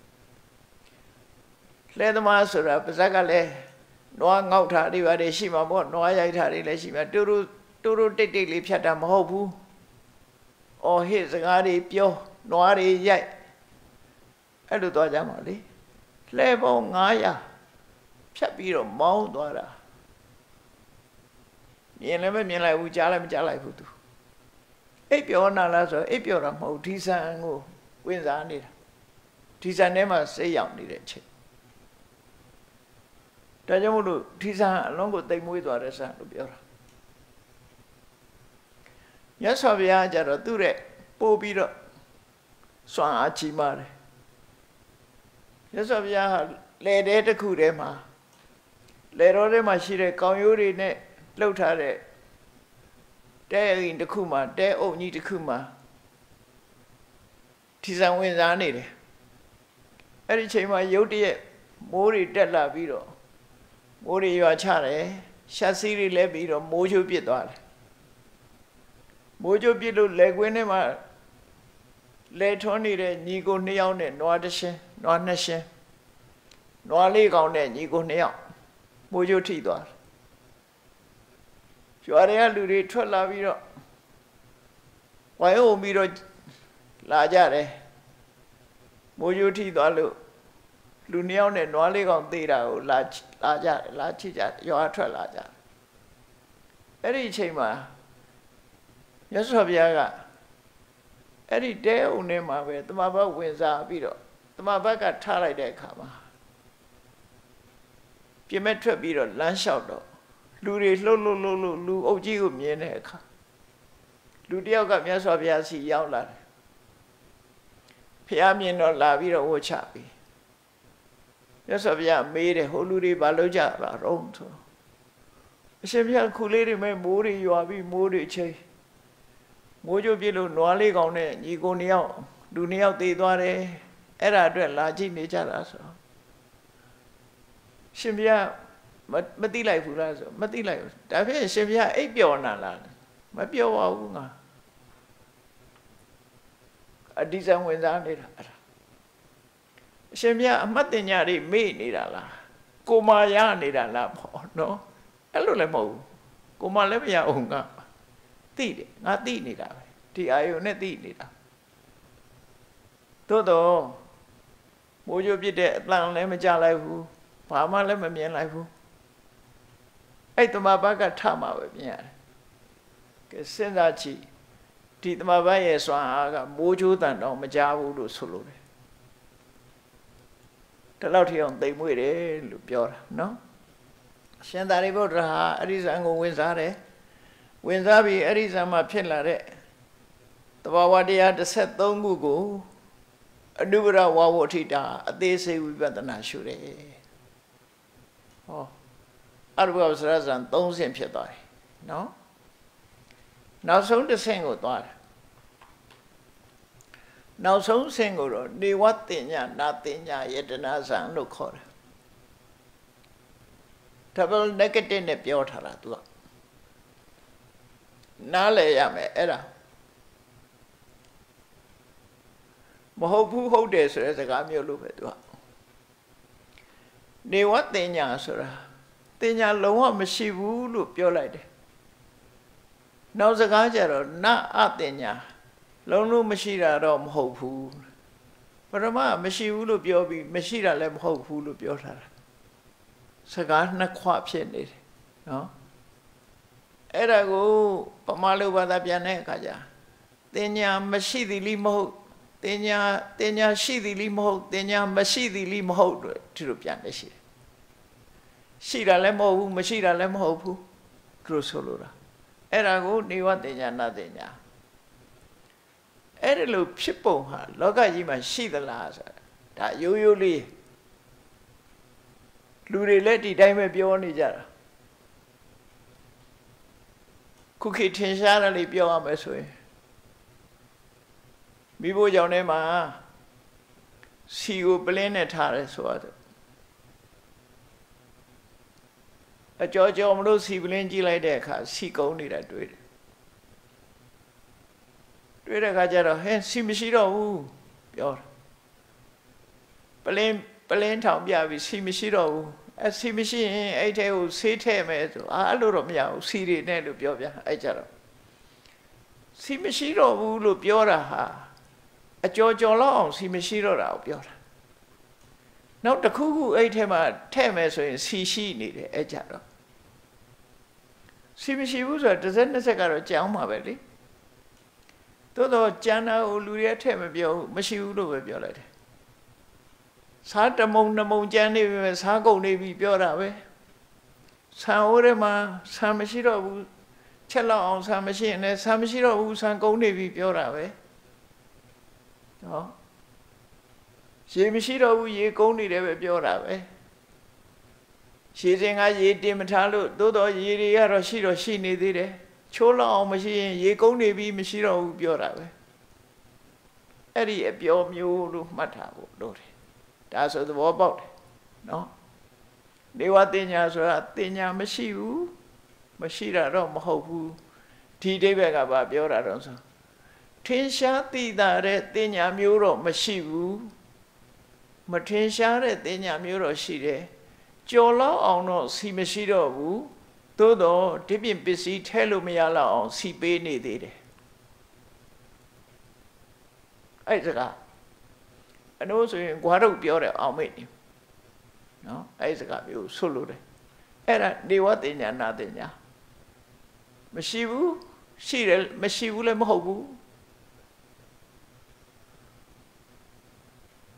လှဲသမားဆိုတာပါဇက်ကလည်းနွားငေါက်ထားတွေပါတယ်ရှိမှာပေါ့နွားရိုက်ထားတွေလည်းရှိမှာတူတူတိတ်တိတ်လေးဖြတ်တာမဟုတ်ဘူးအော်ဟစ်စကားတွေပြောနွားတွေရိုက်အဲ့လိုသွားကြမှာလေလှဲပေါင်း900ဖြတ်ပြီးတော့မောင်းသွားတာမြင်လည်းမမြင်လိုက်ဘူးကြားလည်းမကြားလိုက်ဘူးသူအိပ်ပျော်နာလားဆိုအိပ်ပျော်တာမဟုတ်ဒီဇံကိုဝင်စားနေတာဒီဇံထဲမှာစိတ်ရောက်နေတဲ့အချိန်ဒါကြောင့်မို့လို့ဒီဇံအလုံးကိုတိမ်မွေးသွားတဲ့ဇံလို့ပြောတာမြတ်စွာဘုရားကျတော့သူ့ရဲ့ပို့ပြီးတော့စွမ်းအားကြီးမားတယ်မြတ်စွာဘုရားဟာလေတဲတစ်ခုထဲမှာလေတော်ထဲမှာရှိတဲ့ကောင်းရိုးတွေနဲ့လှုပ်ထားတဲ့တဲအိမ်တစ်ခုမှာတဲအုပ်ကြီးတစ်ခုမှာထီဆံဝင်စားနေတယ်အဲ့ဒီချိန်မှာရုတ်တရက်မိုးတွေတက်လာပြီးတော့မိုးတွေရွာချတယ်ရှက်စီးတွေလဲပြီးတော့မိုးချိုးပစ်သွားတယ်မိုးချိုးပစ်လို့လက်ကွင်းထဲမှာလဲထွန်းနေတဲ့ညီကို2ယောက်နဲ့နွားတစ်ရှင်နွား2ရှင်နွားလေးကောင်နဲ့ညီကို2ယောက်မိုးချိုးထိသွားတယ်ကျွာတွေကလူတွေထွက်လာပြီးတော့ဝိုင်းအောင်ပြီးတော့လာကြတယ်မိုးချိုးထိသွားလို့လူ2ယောက်နဲ့နွားလေးကောင်သေးတာကိုလာကြတယ်လာချိကြရွာထွက်လာကြအဲ့ဒီအချိန်မှာမြတ်စွာဘုရားကအဲ့ဒီတဲအုံထဲမှာပဲတမဘတ်ဝင်စားပြီးတော့တမဘတ်ကထားလိုက်တဲ့အခါမှာပြင်းမဲ့ထွက်ပြီးတော့လမ်းလျှောက်တော့လူတွေလှုပ်လူအုပ်ကြီးကိုမြင်တဲ့အခါလူတယောက်ကမြတ်စွာဘုရားစီရောက်လာတယ်ဘုရားမြင်တော့လာပြီးတော့ဝှချပြီးမြတ်စွာဘုရားမေးတယ်ဟိုလူတွေဘာလုပ်ကြတာတော့ဆိုအရှင်ဘုရားခုလေးတွေမဲ့မိုးတွေရွာပြီးမိုးတွေချိန်မိုးကြိုးပြလို့နွားလေးကောင်နဲ့ညီကိုနှစ်ယောက်လူနှစ်ယောက်သေသွားတယ်အဲ့ဒါအတွက်လာကြည့်နေကြတာဆိုရှင်ဘုရားမသိလိုက်ဘူးလားဆိုမသိလိုက်ဘူးဒါဖြင့်ရှင်ဘုရားအိပ်ပျော်နာလားမပျော်ပါဘူးငါအဒီဇံဝင်စားနေတာအဲ့ဒါအရှင်ဘုရားအမှတ်တင်ညာတွေမေ့နေတာလားကိုမာရနေတာလားပေါ့နော်အဲ့လိုလည်းမဟုတ်ဘူးကိုမာလည်းမရအောင်ကသိတယ်ငါသိနေတာပဲဒီအာယုနဲ့သိနေတာသို့တော့မိုးကြိုးပြတဲ့အတန်လည်းမကြလိုက်ဘူးဘာမှလည်းမမြင်လိုက်ဘူးအဲ့တမဘကထမှာပဲမြင်ရတယ်ကဲစဉ်းစားကြည့်ဒီတမဘရဲ့စွမ်းအားကမိုးကြိုးတန်တော့မကြဘူးလို့ဆိုလို့တယ်ဒီလောက်ထိအောင်သိမ်မွေ့တယ်လို့ပြောတာနော်ရှင်သာရိပုတ္တရာဟာအရိဇံကိုဝင်စားတယ်ဝင်စားပြီးအရိဇံမှာဖြစ်လာတဲ့သဘာဝတရား13ခုကိုအနုပရဝဝဋ္ဌိတာအသေးစိတ်ဝိပဿနာရှုတယ်ဟောအရူပဝဆရဇံ3ဆင့်ဖြစ်သွားတယ်နော်နောက်ဆုံးတစ်ဆင့်ကိုသွားတယ်နောက်ဆုံးဆင့်ကိုတော့နေဝတ္တညာနာတညာယတနာဇံလို့ခေါ်တယ် double negative နဲ့ပြောထားတာ तू ကနားလည်ရမယ်အဲ့ဒါမဟုတ်ဘူးဟုတ်တယ်ဆိုတဲ့စကားမျိုးလို့ပဲ तू ကနေဝတ္တညာဆိုတာတင်ညာလုံးဝမရှိဘူးလို့ပြောလိုက်တယ်နောက်စကားကြတော့နာအတင်ညာလုံးလုံးမရှိတာတော့မဟုတ်ဘူးပရမမရှိဘူးလို့ပြောပြီးမရှိတာလည်းမဟုတ်ဘူးလို့ပြောထားတာစကားနှစ်ခွဖြစ်နေတယ်နော်အဲ့ဒါကိုပမာလုဘာသာပြန်တဲ့အခါကျတင်ညာမရှိသည်လိမဟုတ်တင်ညာရှိသည်လိမဟုတ်တင်ညာမရှိသည်လိမဟုတ်လို့ဒီလိုပြန်နေရှိတယ်ရှိတာလည်းမဟုတ်ဘူးမရှိတာလည်းမဟုတ်ဘူးသူတို့ဆိုလိုတာအဲ့ဒါကိုနေဝတ္တညာနာတညာအဲ့ဒီလိုဖြစ်ပုံဟာလောကကြီးမှာရှိသလားဆိုတာဒါရိုးရိုးလေးလူတွေလည်းဒီတိုင်းပဲပြောနေကြတာခုခေတ်ထင်ရှားတယ်လို့ပြောရမယ်ဆိုရင်မိဖို့ကြောင့်ထဲမှာစီကိုပလင်းနဲ့ထားတယ်ဆိုတော့အကြောမလို့စီပလင်းကြည့်လိုက်တဲ့အခါစီကုန်းနေတာတွေ့တယ်တွေ့တဲ့အခါကျတော့ဟဲ့စီမရှိတော့ဘူးပြောတယ်ပလင်းထောင်ပြပြီးစီမရှိတော့ဘူးအစီမရှိရင်အဲ့ထဲကိုဆေးထည့်မယ်ဆိုအဲ့လိုတော့မရဘူးစီတွေနဲ့လို့ပြောပြအဲ့ကြတော့စီမရှိတော့ဘူးလို့ပြောတာဟာအကြောလောက်အောင်စီမရှိတော့တာကိုပြောတာနောက်တစ်ခုခုအဲ့ထဲမှာထည့်မယ်ဆိုရင်စီရှိနေတယ်အဲ့ကြတော့စီမရှိဘူးဆိုတော့တစ်စက်နှစ်စက်ကတော့ကြောင်းမှာပဲလေသို့တော့ကျန်တာကိုလူတွေထည့်မပြောဘူးမရှိဘူးလို့ပဲပြောလိုက်တယ်စားတမုံနှမုံကျန်နေပြီပဲစားကုန်နေပြီပြောတာပဲဆံအိုးထဲမှာဆံမရှိတော့ဘူးချက်လောက်အောင်ဆံမရှိရင်လည်းဆံမရှိတော့ဘူးဆံကုန်နေပြီပြောတာပဲဟောရေမရှိတော့ဘူးရေကုန်နေတယ်ပဲပြောတာပဲရေစင်ကရေတင်မထားလို့သို့တော့ရေတွေကတော့ရှိနေသေးတယ်ချိုးလောက်အောင်မရှိရင်ရေကုန်နေပြီမရှိတော့ဘူးပြောတာပဲအဲ့ဒီအပြောမျိုးလို့မှတ်ထားဖို့လိုတယ်ဒါဆိုသဘောပေါက်တယ်နော်နေဝတညာဆိုတာတင်ညာမရှိဘူးမရှိတာတော့မဟုတ်ဘူးဒီအိဗယ်ကဘာပြောတာတော့ဆိုထင်ရှားသိတာတဲ့တင်ညာမျိုးတော့မရှိဘူးမထင်ရှားတဲ့တင်ညာမျိုးတော့ရှိတယ်ကြော်လောက်အောင်တော့စီမရှိတော့ဘူးသို့တော့ဒီပြင်ပစ္စည်းထဲလို့မရလောက်အောင်စီပေးနေသေးတယ်အဲ့ဒါအနိုးဆိုရင်ဂွားတော့ပြောတယ်အောင်မေ့နေနော်အဲ့စကားမျိုးဆွလို့တယ်အဲ့ဒါနေဝတညာနာတညာမရှိဘူးရှိတယ်မရှိဘူးလည်းမဟုတ်ဘူး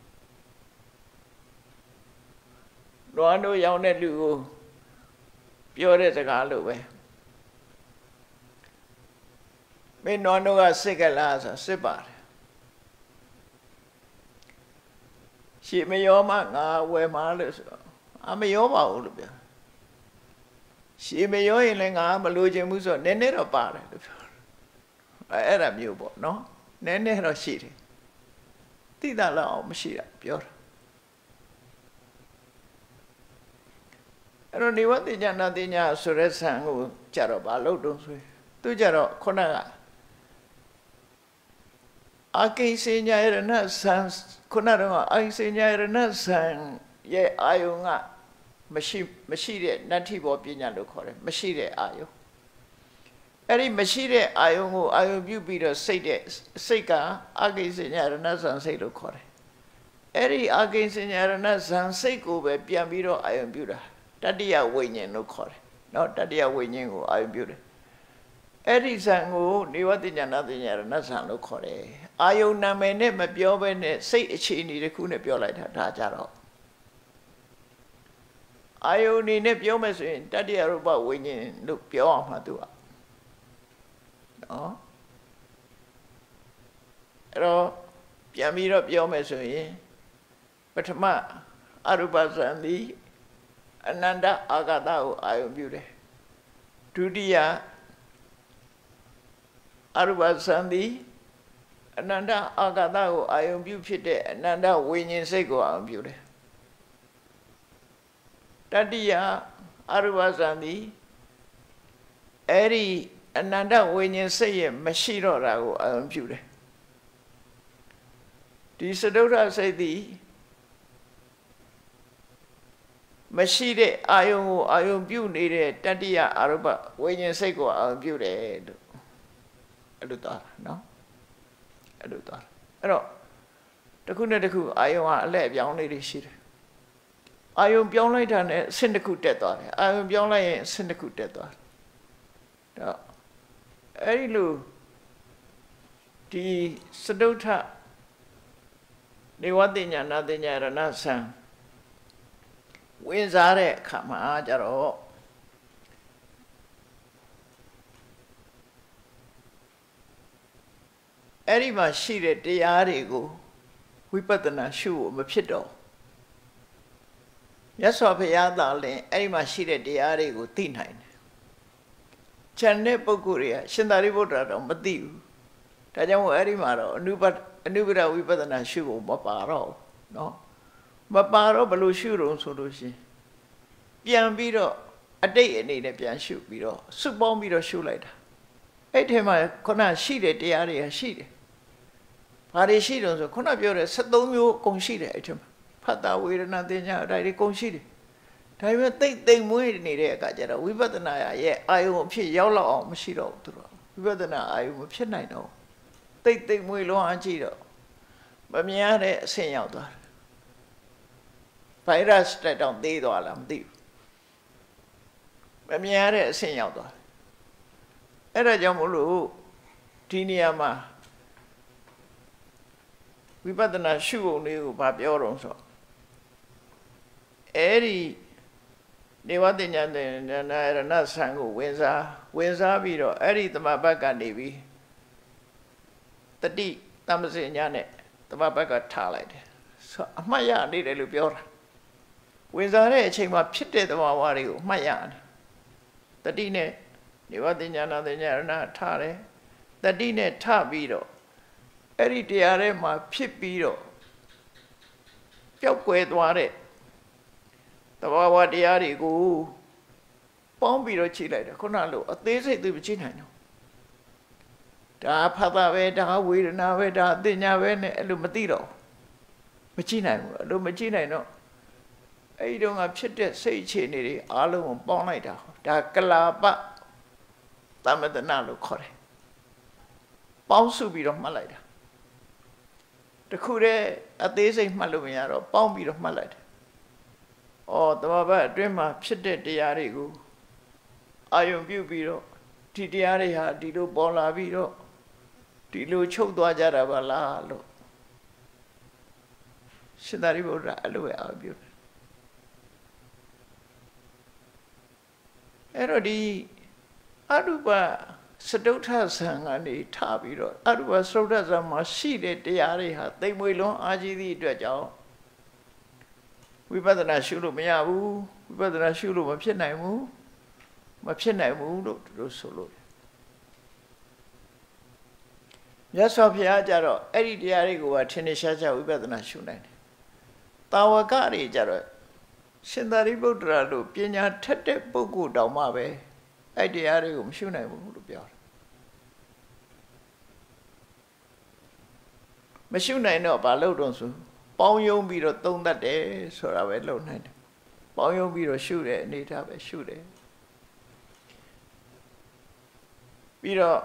လွမ်းတို့ရောင်းတဲ့လူကိုပြောတဲ့စကားလို့ပဲမင်းတော်တို့ကစစ်ကလားဆိုစစ်ပါတယ်ရှေ့မရောမှငါဝယ်မှာလို့ဆိုမရောပါဘူးလို့ပြောရှေ့မရောရင်လည်းငါမလိုချင်ဘူးဆိုတော့နည်းနည်းတော့ပါတယ်လို့ပြောအဲ့ဒါမျိုးပေါ့နော်နည်းနည်းတော့ရှိတယ်သိတာလောက်အောင်မရှိတာပြောတာအဲ့တော့နေဝတိညာနာတိညာဆိုတဲ့ဆံကိုကြတော့ဘာလို့တုံးဆွေးသူကြတော့ခုနကအကိစေညာရဏဆံခုနကတော့အကိစေညာရဏဆံရဲ့အာယုံကမရှိတဲ့နတ္ထိဘောပညာလို့ခေါ်တယ်မရှိတဲ့အာယုံအဲ့ဒီမရှိတဲ့အာယုံကိုအာယုံပြုပြီးတော့စိတ်ကအကိစေညာရဏဆံစိတ်လို့ခေါ်တယ်အဲ့ဒီအကိစေညာရဏဆံစိတ်ကိုပဲပြန်ပြီးတော့အာယုံပြုတာတတိယဝိညာဉ်လို့ခေါ်တယ်နော်တတိယဝိညာဉ်ကိုအာယုံပြုတယ်အဲ့ဒီဆံကိုနေဝတိညာနာတိညာရဏဆံလို့ခေါ်တယ်အာယုံနာမည်နဲ့မပြောဘဲနဲ့စိတ်အခြေအနေတစ်ခုနဲ့ပြောလိုက်တာဒါကြတော့အာယုန်နေနဲ့ပြောမယ်ဆိုရင်တတ္တရူပဝိညာဉ်လို့ပြောအောင်မှာသူကနော်အဲ့တော့ပြန်ပြီးတော့ပြောမယ်ဆိုရင်ပထမအရူပဇံသည်အနန္တအာဂတကိုအာယုန်ပြုတယ်ဒုတိယအရူပဇံသည်အနန္တအာဂတကိုအာယုန်ပြုဖြစ်တဲ့အနန္တဝိညာဉ်စိတ်ကိုအာယုန်ပြုတယ်တတိယအရူပဇံသည်အဲ့ဒီအနန္တဝိညာဉ်စိတ်ရဲ့မရှိတော့တာကိုအာယုန်ပြုတယ်ဒီစတုထစိတ်သည်မရှိတဲ့အာယုံကိုအာယုံပြုနေတဲ့တတိယအရူပဝိညာဉ်စိတ်ကိုအာယုံပြုတယ်လို့အဲ့လိုသွားတာနော်အဲ့လိုသွားအဲ့တော့တစ်ခုနဲ့တစ်ခုအာယုံကအလှည့်ပြောင်းလေးတွေရှိတယ်အာယုံပြောင်းလိုက်တာနဲ့အဆင့်တစ်ခုတက်သွားတယ်အာယုံပြောင်းလိုက်ရင်အဆင့်တစ်ခုတက်သွားတယ်တော့အဲ့ဒီလိုဒီစတုထနေဝတိညာနာတိညာရဏဆံဝင်စားတဲ့အခါမှာကြတော့အဲ့ဒီမှာရှိတဲ့တရားတွေကိုဝိပဿနာရှုဖို့မဖြစ်တော့မြတ်စွာဘုရားသာလျှင်အဲ့ဒီမှာရှိတဲ့တရားတွေကိုသိနိုင်တယ်။ဉာဏ်တဲ့ပုဂ္ဂိုလ်တွေကရှင်သာရိပုတ္တရာတော့မသိဘူး။ဒါကြောင့်မို့အဲ့ဒီမှာတော့အနုပဒဝိပဿနာရှုဖို့မပါတော့ဘူးเนาะမပါတော့ဘယ်လိုရှုတော့ဆိုလို့ရှိရင်ပြန်ပြီးတော့အတိတ်အနေနဲ့ပြန်ရှုပြီးတော့စုပေါင်းပြီးတော့ရှုလိုက်တာအဲ့ဒီမှာခုနရှိတဲ့တရားတွေကရှိတယ်ဘာတွေရှိတော့ဆိုခုနပြောတဲ့73မျိုးအကုန်ရှိတယ်အဲ့ဒီမှာဖတ်တာဝေဒနာတင်ညာဒါတွေအကုန်ရှိတယ်ဒါပေမဲ့တိတ်မွေးနေတဲ့အခါကျတော့ဝိပဿနာရဲ့အာယုံအဖြစ်ရောက်လောက်အောင်မရှိတော့ဘူးသူတို့ဝိပဿနာအာယုံမဖြစ်နိုင်တော့တိတ်မွေးလုံးအကြည့်တော့မမြင်ရတဲ့အဆင့်ရောက်သွားတယ်ဗိုင်းရပ်စ်တက်တောင်သေးသွားလားမသိဘူးမမြင်ရတဲ့အဆင့်ရောက်သွားတယ်အဲ့ဒါကြောင့်မို့လို့ဒီနေရာမှာဝိပဿနာရှုပုံလေးကိုဗာပြောတော့ဆိုအဲ့ဒီနေဝတိညာနာရဏဆံကိုဝင်စားပြီးတော့အဲ့ဒီသမဘတ်ကနေပြီးတတိတမ္ပစညာနဲ့သမဘတ်ကထားလိုက်တယ်ဆိုအမှတ်ရနေတယ်လို့ပြောတာဝင်စားတဲ့အချိန်မှာဖြစ်တဲ့သဘာဝတွေကိုအမှတ်ရတယ်တတိနဲ့နေဝတိညာနာတိညာရဏထားတယ်တတိနဲ့ထပြီးတော့အဲ့ဒီတရားထဲမှာဖြစ်ပြီးတော့ပျောက်ကွယ်သွားတဲ့သဘာဝတရားတွေကိုပေါင်းပြီးတော့ချိန်လိုက်တယ်ခုနလိုအသေးစိတ်သူမချိန်နိုင်တော့ဒါဖတ်တာပဲဒါဝေဒနာပဲဒါအသိညာပဲနဲ့အဲ့လိုမသိတော့မချိန်နိုင်ဘူးအဲ့လိုမချိန်နိုင်တော့အဲ့ဒီတော့ကဖြစ်တဲ့စိတ်အခြေအနေတွေအားလုံးကိုပေါင်းလိုက်တာဒါကလာပသမတနာလို့ခေါ်တယ်ပေါင်းစုပြီးတော့မှတ်လိုက်တာတခုတည်းအသေးစိတ်မှတ်လို့မရတော့ပေါင်းပြီးတော့မှတ်လိုက်တယ်။အော်တမဘတ်အတွင်းမှာဖြစ်တဲ့တရားတွေကိုအာယုံပြုပြီးတော့ဒီတရားတွေဟာဒီလိုပေါ်လာပြီးတော့ဒီလိုချုပ်သွားကြတာပါလားလို့ရှင်သာရိပုတ္တရာအဲ့လိုပဲအာပြုတယ်။အဲ့တော့ဒီအရူပစတုထဇံကနေထပြီးတော့အရူပစတုထဇံမှာရှိတဲ့တရားတွေဟာသိမ်မွေလွန်းအားကြီးသည့်အတွက်ကြောင့်ဝိပဿနာရှုလို့မရဘူးဝိပဿနာရှုလို့မဖြစ်နိုင်ဘူးလို့တို့ဆိုလို့မြတ်စွာဘုရားကြတော့အဲ့ဒီတရားတွေကိုကထင်ထင်ရှားရှားဝိပဿနာရှုနိုင်တယ်တာဝကတွေကြတော့ရှင်သာရိပုတ္တရာတို့ပညာထက်တဲ့ပုဂ္ဂိုလ်တောင်မှပဲအဲ့တရားတွေကိုမရှုနိုင်ဘူးလို့ပြောတယ်မရှုနိုင်တော့ဘာလို့တော့ဆိုပေါင်းယုံပြီးတော့သုံးတတ်တယ်ဆိုတာပဲလုပ်နိုင်တယ်ပေါင်းယုံပြီးတော့ရှုတဲ့အနေထားပဲရှုတယ်ပြီးတော့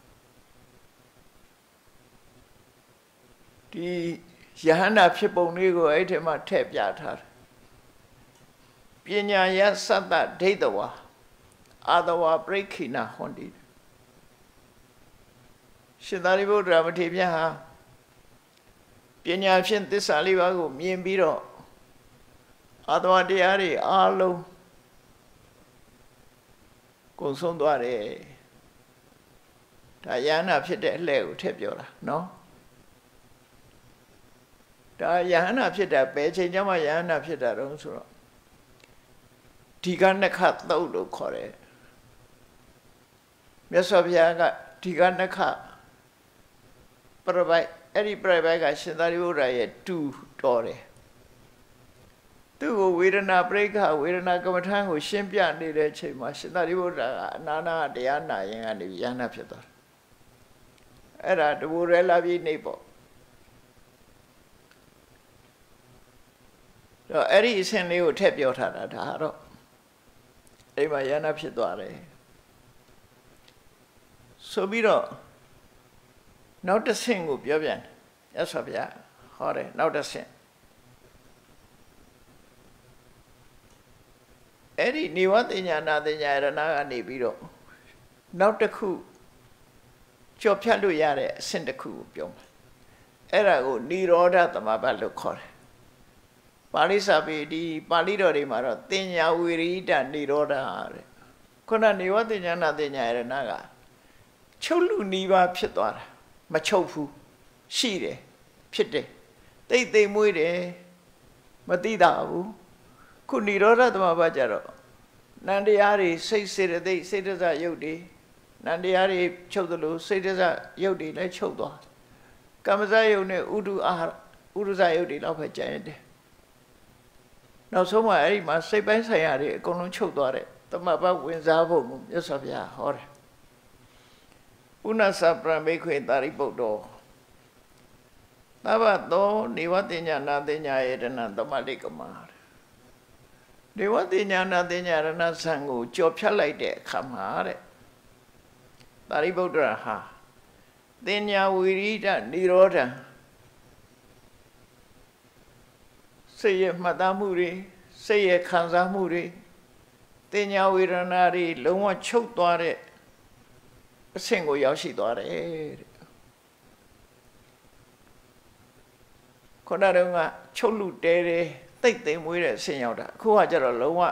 ဒီယဟန္တာဖြစ်ပုံလေးကိုအဲ့ထဲမှာထည့်ပြထားတယ်ပညာယသတ္တဒိဋ္ဌဝါအာတဝါပရိခိဏဟွန်တိရှင်သာရိပုတ္တရာမထေရမြတ်ဟာပညာဖြင့်သစ္စာလေးပါးကိုမြင်ပြီးတော့အာတဝါတရားတွေအားလုံးကုန်ဆုံးသွားတယ်ဒါယဟန္တာဖြစ်တဲ့အလှဲ့ကိုထည့်ပြောတာနော်ဒါယဟန္တာဖြစ်တာဘယ်ချိန်ကျမှယဟန္တာဖြစ်တာတုံးဆိုတော့ဒီကနခသုတ်လို့ခေါ်တယ်မြတ်စွာဘုရားကဒီကနခပရပိုက်အဲ့ဒီပရပိုက်ကရှင်သာရိပုတ္တရာရဲ့တူတော်တယ်သူ့ကိုဝေဒနာပရိက္ခဝေဒနာကမ္မထံကိုရှင်းပြနေတဲ့အချိန်မှာရှင်သာရိပုတ္တရာကအနာနာတရားနာရင်ကနေယဟန္တာဖြစ်သွားတယ်အဲ့ဒါတဘူရဲလာပြီးနေပေါ့တော့အဲ့ဒီအစဉ်လေးကိုထည့်ပြောထားတာဒါတော့အိမ်မှာယန္နာဖြစ်သွားတယ်ဆိုပြီးတော့နောက်တစ်ဆင့်ကိုပြောပြန်ရသော်ဗျာဟောတယ်နောက်တစ်ဆင့်အဲ့ဒီနေဝတ္တညာနာတညာရဏကနေပြီးတော့နောက်တစ်ခုကြော်ဖြတ်လို့ရတဲ့အဆင့်တစ်ခုကိုပြောမှာအဲ့ဒါကိုនិရောဓသမဘတ်လို့ခေါ်တယ်ပါဠိစာပေဒီပါဠိတော်တွေမှာတော့တင်ညာဝိရိဒនិရောဓတဲ့ခုနနေဝတ္တညာနာတညာရဏကချုပ်လူနီးပါးဖြစ်သွားတာမချုပ်ဘူးရှိတယ်ဖြစ်တယ်တိတ်မွေးတယ်မသိတာဘူးခုនិရောဓသမဘတ်ကြတော့နန္တရားတွေစိတ်စေတသိက်စိတ်တစရုပ်တွေနန္တရားတွေချုပ်သလိုစိတ်တစရုပ်တွေလည်းချုပ်သွားကမ္မဇယုတ်နဲ့ဥဒုအာဥဒုဇယုတ်တွေတော့ပဲကျန်ရတယ်နောက်ဆုံးမှအဲ့ဒီမှာစိတ်ပိုင်းဆိုင်ရာတွေအကုန်လုံးချုပ်သွားတဲ့သမဘတ်ဝင်စားဖို့ကိုမြတ်စွာဘုရားဟောတယ်ပုဏ္ဏစပရမိခွေတာရိပုတ္တောသဗ္ဗသောနေဝတ္တညာနာတညာယေတနာသမတိကမနေဝတ္တညာနာတညာရဏဆံကိုကြော်ဖြတ်လိုက်တဲ့အခါမှာတဲ့တာရိပုတ္တရာဟာတင်ညာဝိရိဒនិရောဓံစိတ်ရဲ့မှတ်သားမှုတွေစိတ်ရဲ့ခံစားမှုတွေတင်ညာဝေဒနာတွေလုံးဝချုပ်သွားတဲ့အဆင့်ကိုရောက်ရှိသွားတယ်တဲ့ခုနတုန်းကချုပ်လူတဲတယ်တိတ်သိမ်မွေးတဲ့အဆင့်ရောက်တာအခုကကျတော့လုံးဝ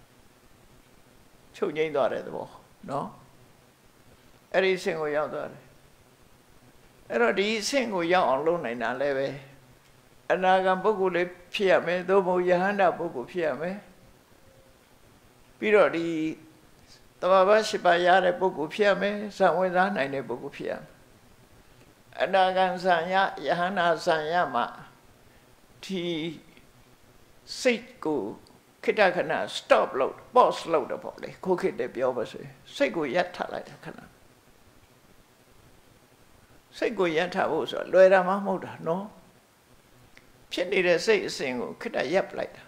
ချုပ်ငိမ့်သွားတဲ့သဘောနော်အဲ့ဒီအဆင့်ကိုရောက်သွားတယ်အဲ့တော့ဒီအဆင့်ကိုရောက်အောင်လုပ်နိုင်တာလည်းပဲအနာဂံပုဂ္ဂိုလ်လေးဖြစ်ရမယ်သို့မဟုတ်ယဟန္တာပုဂ္ဂိုလ်ဖြစ်ရမယ်ပြီးတော့ဒီသမဘတ်ရှိပါရတဲ့ပုဂ္ဂိုလ်ဖြစ်ရမယ်ဇံဝင်စားနိုင်တဲ့ပုဂ္ဂိုလ်ဖြစ်ရမယ်အနာဂံဇံယယဟန္တာဇံယမှာဒီစိတ်ကိုခိတ္တခဏ stop လုပ် pause လုပ်တော့ပေါ့လေခုခေတ်တည်းပြောပါဆိုစိတ်ကိုရပ်ထားလိုက်တာခဏစိတ်ကိုရပ်ထားဖို့ဆိုလွယ်တာမှမဟုတ်တာနော်ဖြစ်နေတဲ့စိတ်အစဉ်ကိုခိတ္တရပ်ပလိုက်တာ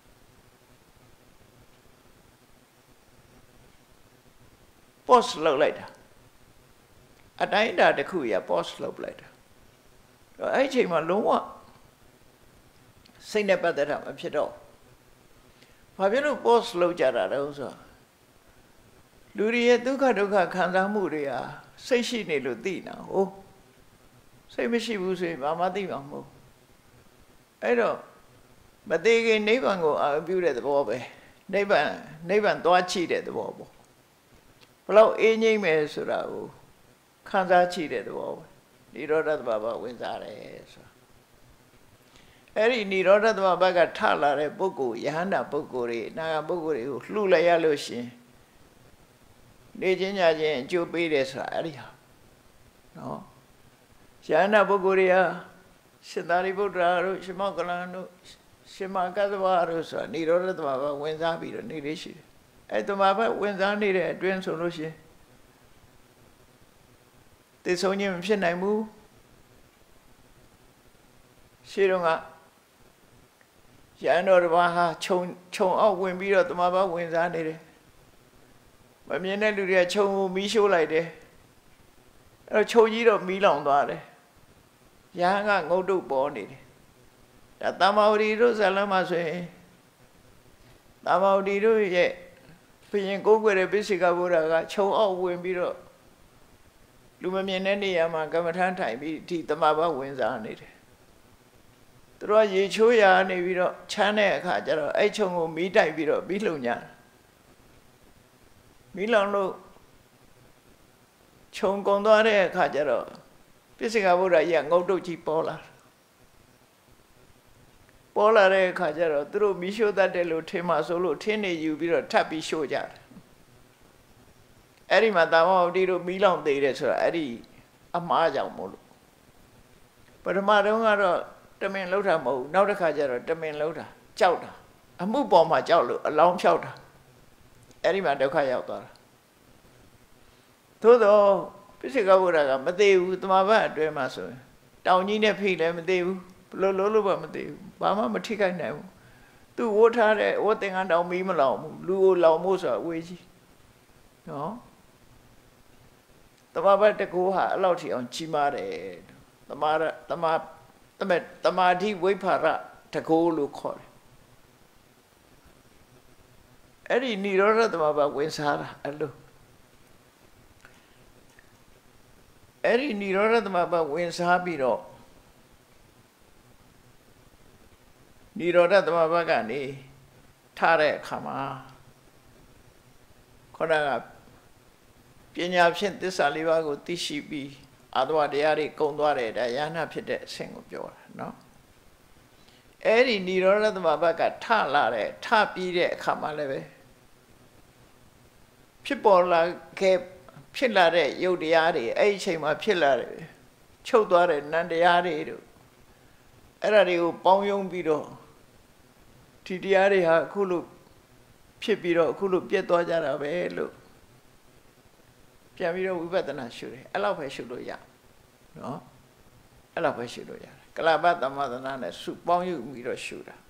pause လုပ်လိုက်တာအတိုင်းအတာတစ်ခုရ pause လုပ်လိုက်တာအဲ့ဒီအချိန်မှာလုံးဝစိတ်နဲ့ပတ်သက်တာမဖြစ်တော့ဘာဖြစ်လို့ pause လုပ်ကြတာလဲဆိုတော့လူတွေရဲ့ဒုက္ခခံစားမှုတွေဟာစိတ်ရှိနေလို့သိနေတာဟုတ်စိတ်မရှိဘူးဆိုရင်ဘာမှသိမှာမဟုတ်အဲ့တော့မသေးခင်နိဗ္ဗာန်ကိုအာရုံပြုတဲ့သဘောပဲနိဗ္ဗာန်သွားချိတဲ့သဘောပေါ့ဘလောက်အေးငြိမ့်မယ်ဆိုတာကိုခံစားချိတဲ့သဘောပဲနိရောဓသဘာဝဝင်စားတယ်ဆိုတာအဲ့ဒီနိရောဓသဘာဝကထလာတဲ့ပုဂ္ဂိုလ်ယဟန္တာပုဂ္ဂိုလ်တွေအနာဂတ်ပုဂ္ဂိုလ်တွေကိုလှူလိုက်ရလို့ရှင်နေချင်းညချင်းအကျိုးပေးတယ်ဆိုတာအဲ့ဒီဟာနော်ယဟန္တာပုဂ္ဂိုလ်တွေဟာရှင်သာရိပုတ္တရာတို့ရှင်မောက္ကလန်တို့ရှင်မကသဗ္ဗတို့ဆိုတာနိရောဓသဘာဝဝင်စားပြီးတော့နေလေးရှိတယ်အဲ့သဘာဝဝင်စားနေတဲ့အတွင်းဆိုလို့ရှင်သိဆုံးခြင်းမဖြစ်နိုင်ဘူးရှင်းတော့ကရန်တော်တစ်ပါးဟာခြုံအောက်ဝင်ပြီးတော့သဘာဝဝင်စားနေတယ်မမြင်တဲ့လူတွေကခြုံကိုမီးရှို့လိုက်တယ်အဲ့တော့ခြုံကြီးတော့မီးလောင်သွားတယ်ရဟန်းကငုတ်တုတ်ပေါ်နေတယ်ဒါတမ္မာဝတီတို့ဇာလမ်းမှာဆိုရင်တမ္မာဝတီတို့ရဲ့ဘုရင်ကိုးကွယ်တဲ့ပိစိကဗုဒ္ဓကခြုံအောက်ဝင်ပြီးတော့လူမမြင်တဲ့နေရာမှာကမ္မထမ်းထိုင်ပြီးဒီတမ္မာဘဝင်စားနေတယ်သူတို့ရေချိုးရာနေပြီးတော့ချမ်းတဲ့အခါကျတော့အဲ့ခြုံကိုမီးတိုက်ပြီးတော့ပြီးလုံညာမီးလောင်လို့ခြုံကုန်သွားတဲ့အခါကျတော့ပိစိကဗုဒ္ဓကြီးကငုတ်တုတ်ကြီးပေါ်လာတဲ့အခါကျတော့သူတို့မီးရှို့တတ်တယ်လို့ထင်မှဆိုလို့ထင်းနေယူပြီးတော့ထပ်ပြီးရှို့ကြတယ်အဲ့ဒီမှာတာမဝတိတို့မီးလောင်သေးတယ်ဆိုတာအဲ့ဒီအမှားကြောင့်မို့လို့ပထမတုန်းကတော့တမင်လှုပ်တာမဟုတ်ဘူးနောက်တစ်ခါကျတော့တမင်လှုပ်တာကြောက်တာအမှုပေါ်မှာကြောက်လို့အလောင်းဖြောက်တာအဲ့ဒီမှာဒုက္ခရောက်သွားတာသို့တော့ပိစိကဗုဒ္ဓကမသေးဘူးတမဘတ်အတွဲမှာဆိုရင်တောင်ကြီးနဲ့ဖိလည်းမသေးဘူးဘလို့လို့ဘာမသေးဘူးဘာမှမထိခိုက်နိုင်ဘူးသူဝတ်ထားတဲ့ဝတ်သင်္ကန်းတောင်မီးမလောင်ဘူးလူကိုလောင်ဖို့ဆိုတာအဝေးကြီးနော်တမဘတ်တကူဟာအဲ့လောက်ထိအောင်ကြီးမားတယ်တမာဓိဝိဖာရတကူလို့ခေါ်တယ်အဲ့ဒီနိရောဓတမဘတ်ဝင်စားတာအဲ့လိုအဲ့ဒီနိရောဓသမဘဝင်စားပြီးတော့နိရောဓသမဘကနေထားတဲ့အခါမှာခေါင်းကပညာဖြင့်သစ္စာလေးပါးကိုသိရှိပြီးအာသဝတရားတွေကုံသွားတယ်ဒါယန္နာဖြစ်တဲ့အဆင့်ကိုပြောတာနော်အဲ့ဒီနိရောဓသမဘကထလာတဲ့ထပြီးတဲ့အခါမှာလည်းပဲဖြစ်ပေါ်လာခဲ့ဖြစ်လာတဲ့ယုတ်တရားတွေအဲ့ဒီအချိန်မှာဖြစ်လာတယ်ချုပ်သွားတဲ့နံတရားတွေတို့အဲ့ဒါတွေကိုပေါင်းယုံပြီးတော့ဒီတရားတွေဟာအခုလို့ဖြစ်ပြီးတော့အခုလို့ပြတ်သွားကြတာပဲလို့ပြန်ပြီးတော့ဝိပဿနာရှုတယ်အဲ့လောက်ပဲရှုလို့ရနော်အဲ့လောက်ပဲရှုလို့ရတယ်ကလပသမ္မာသနာနဲ့စုပေါင်းယူပြီးတော့ရှုတာ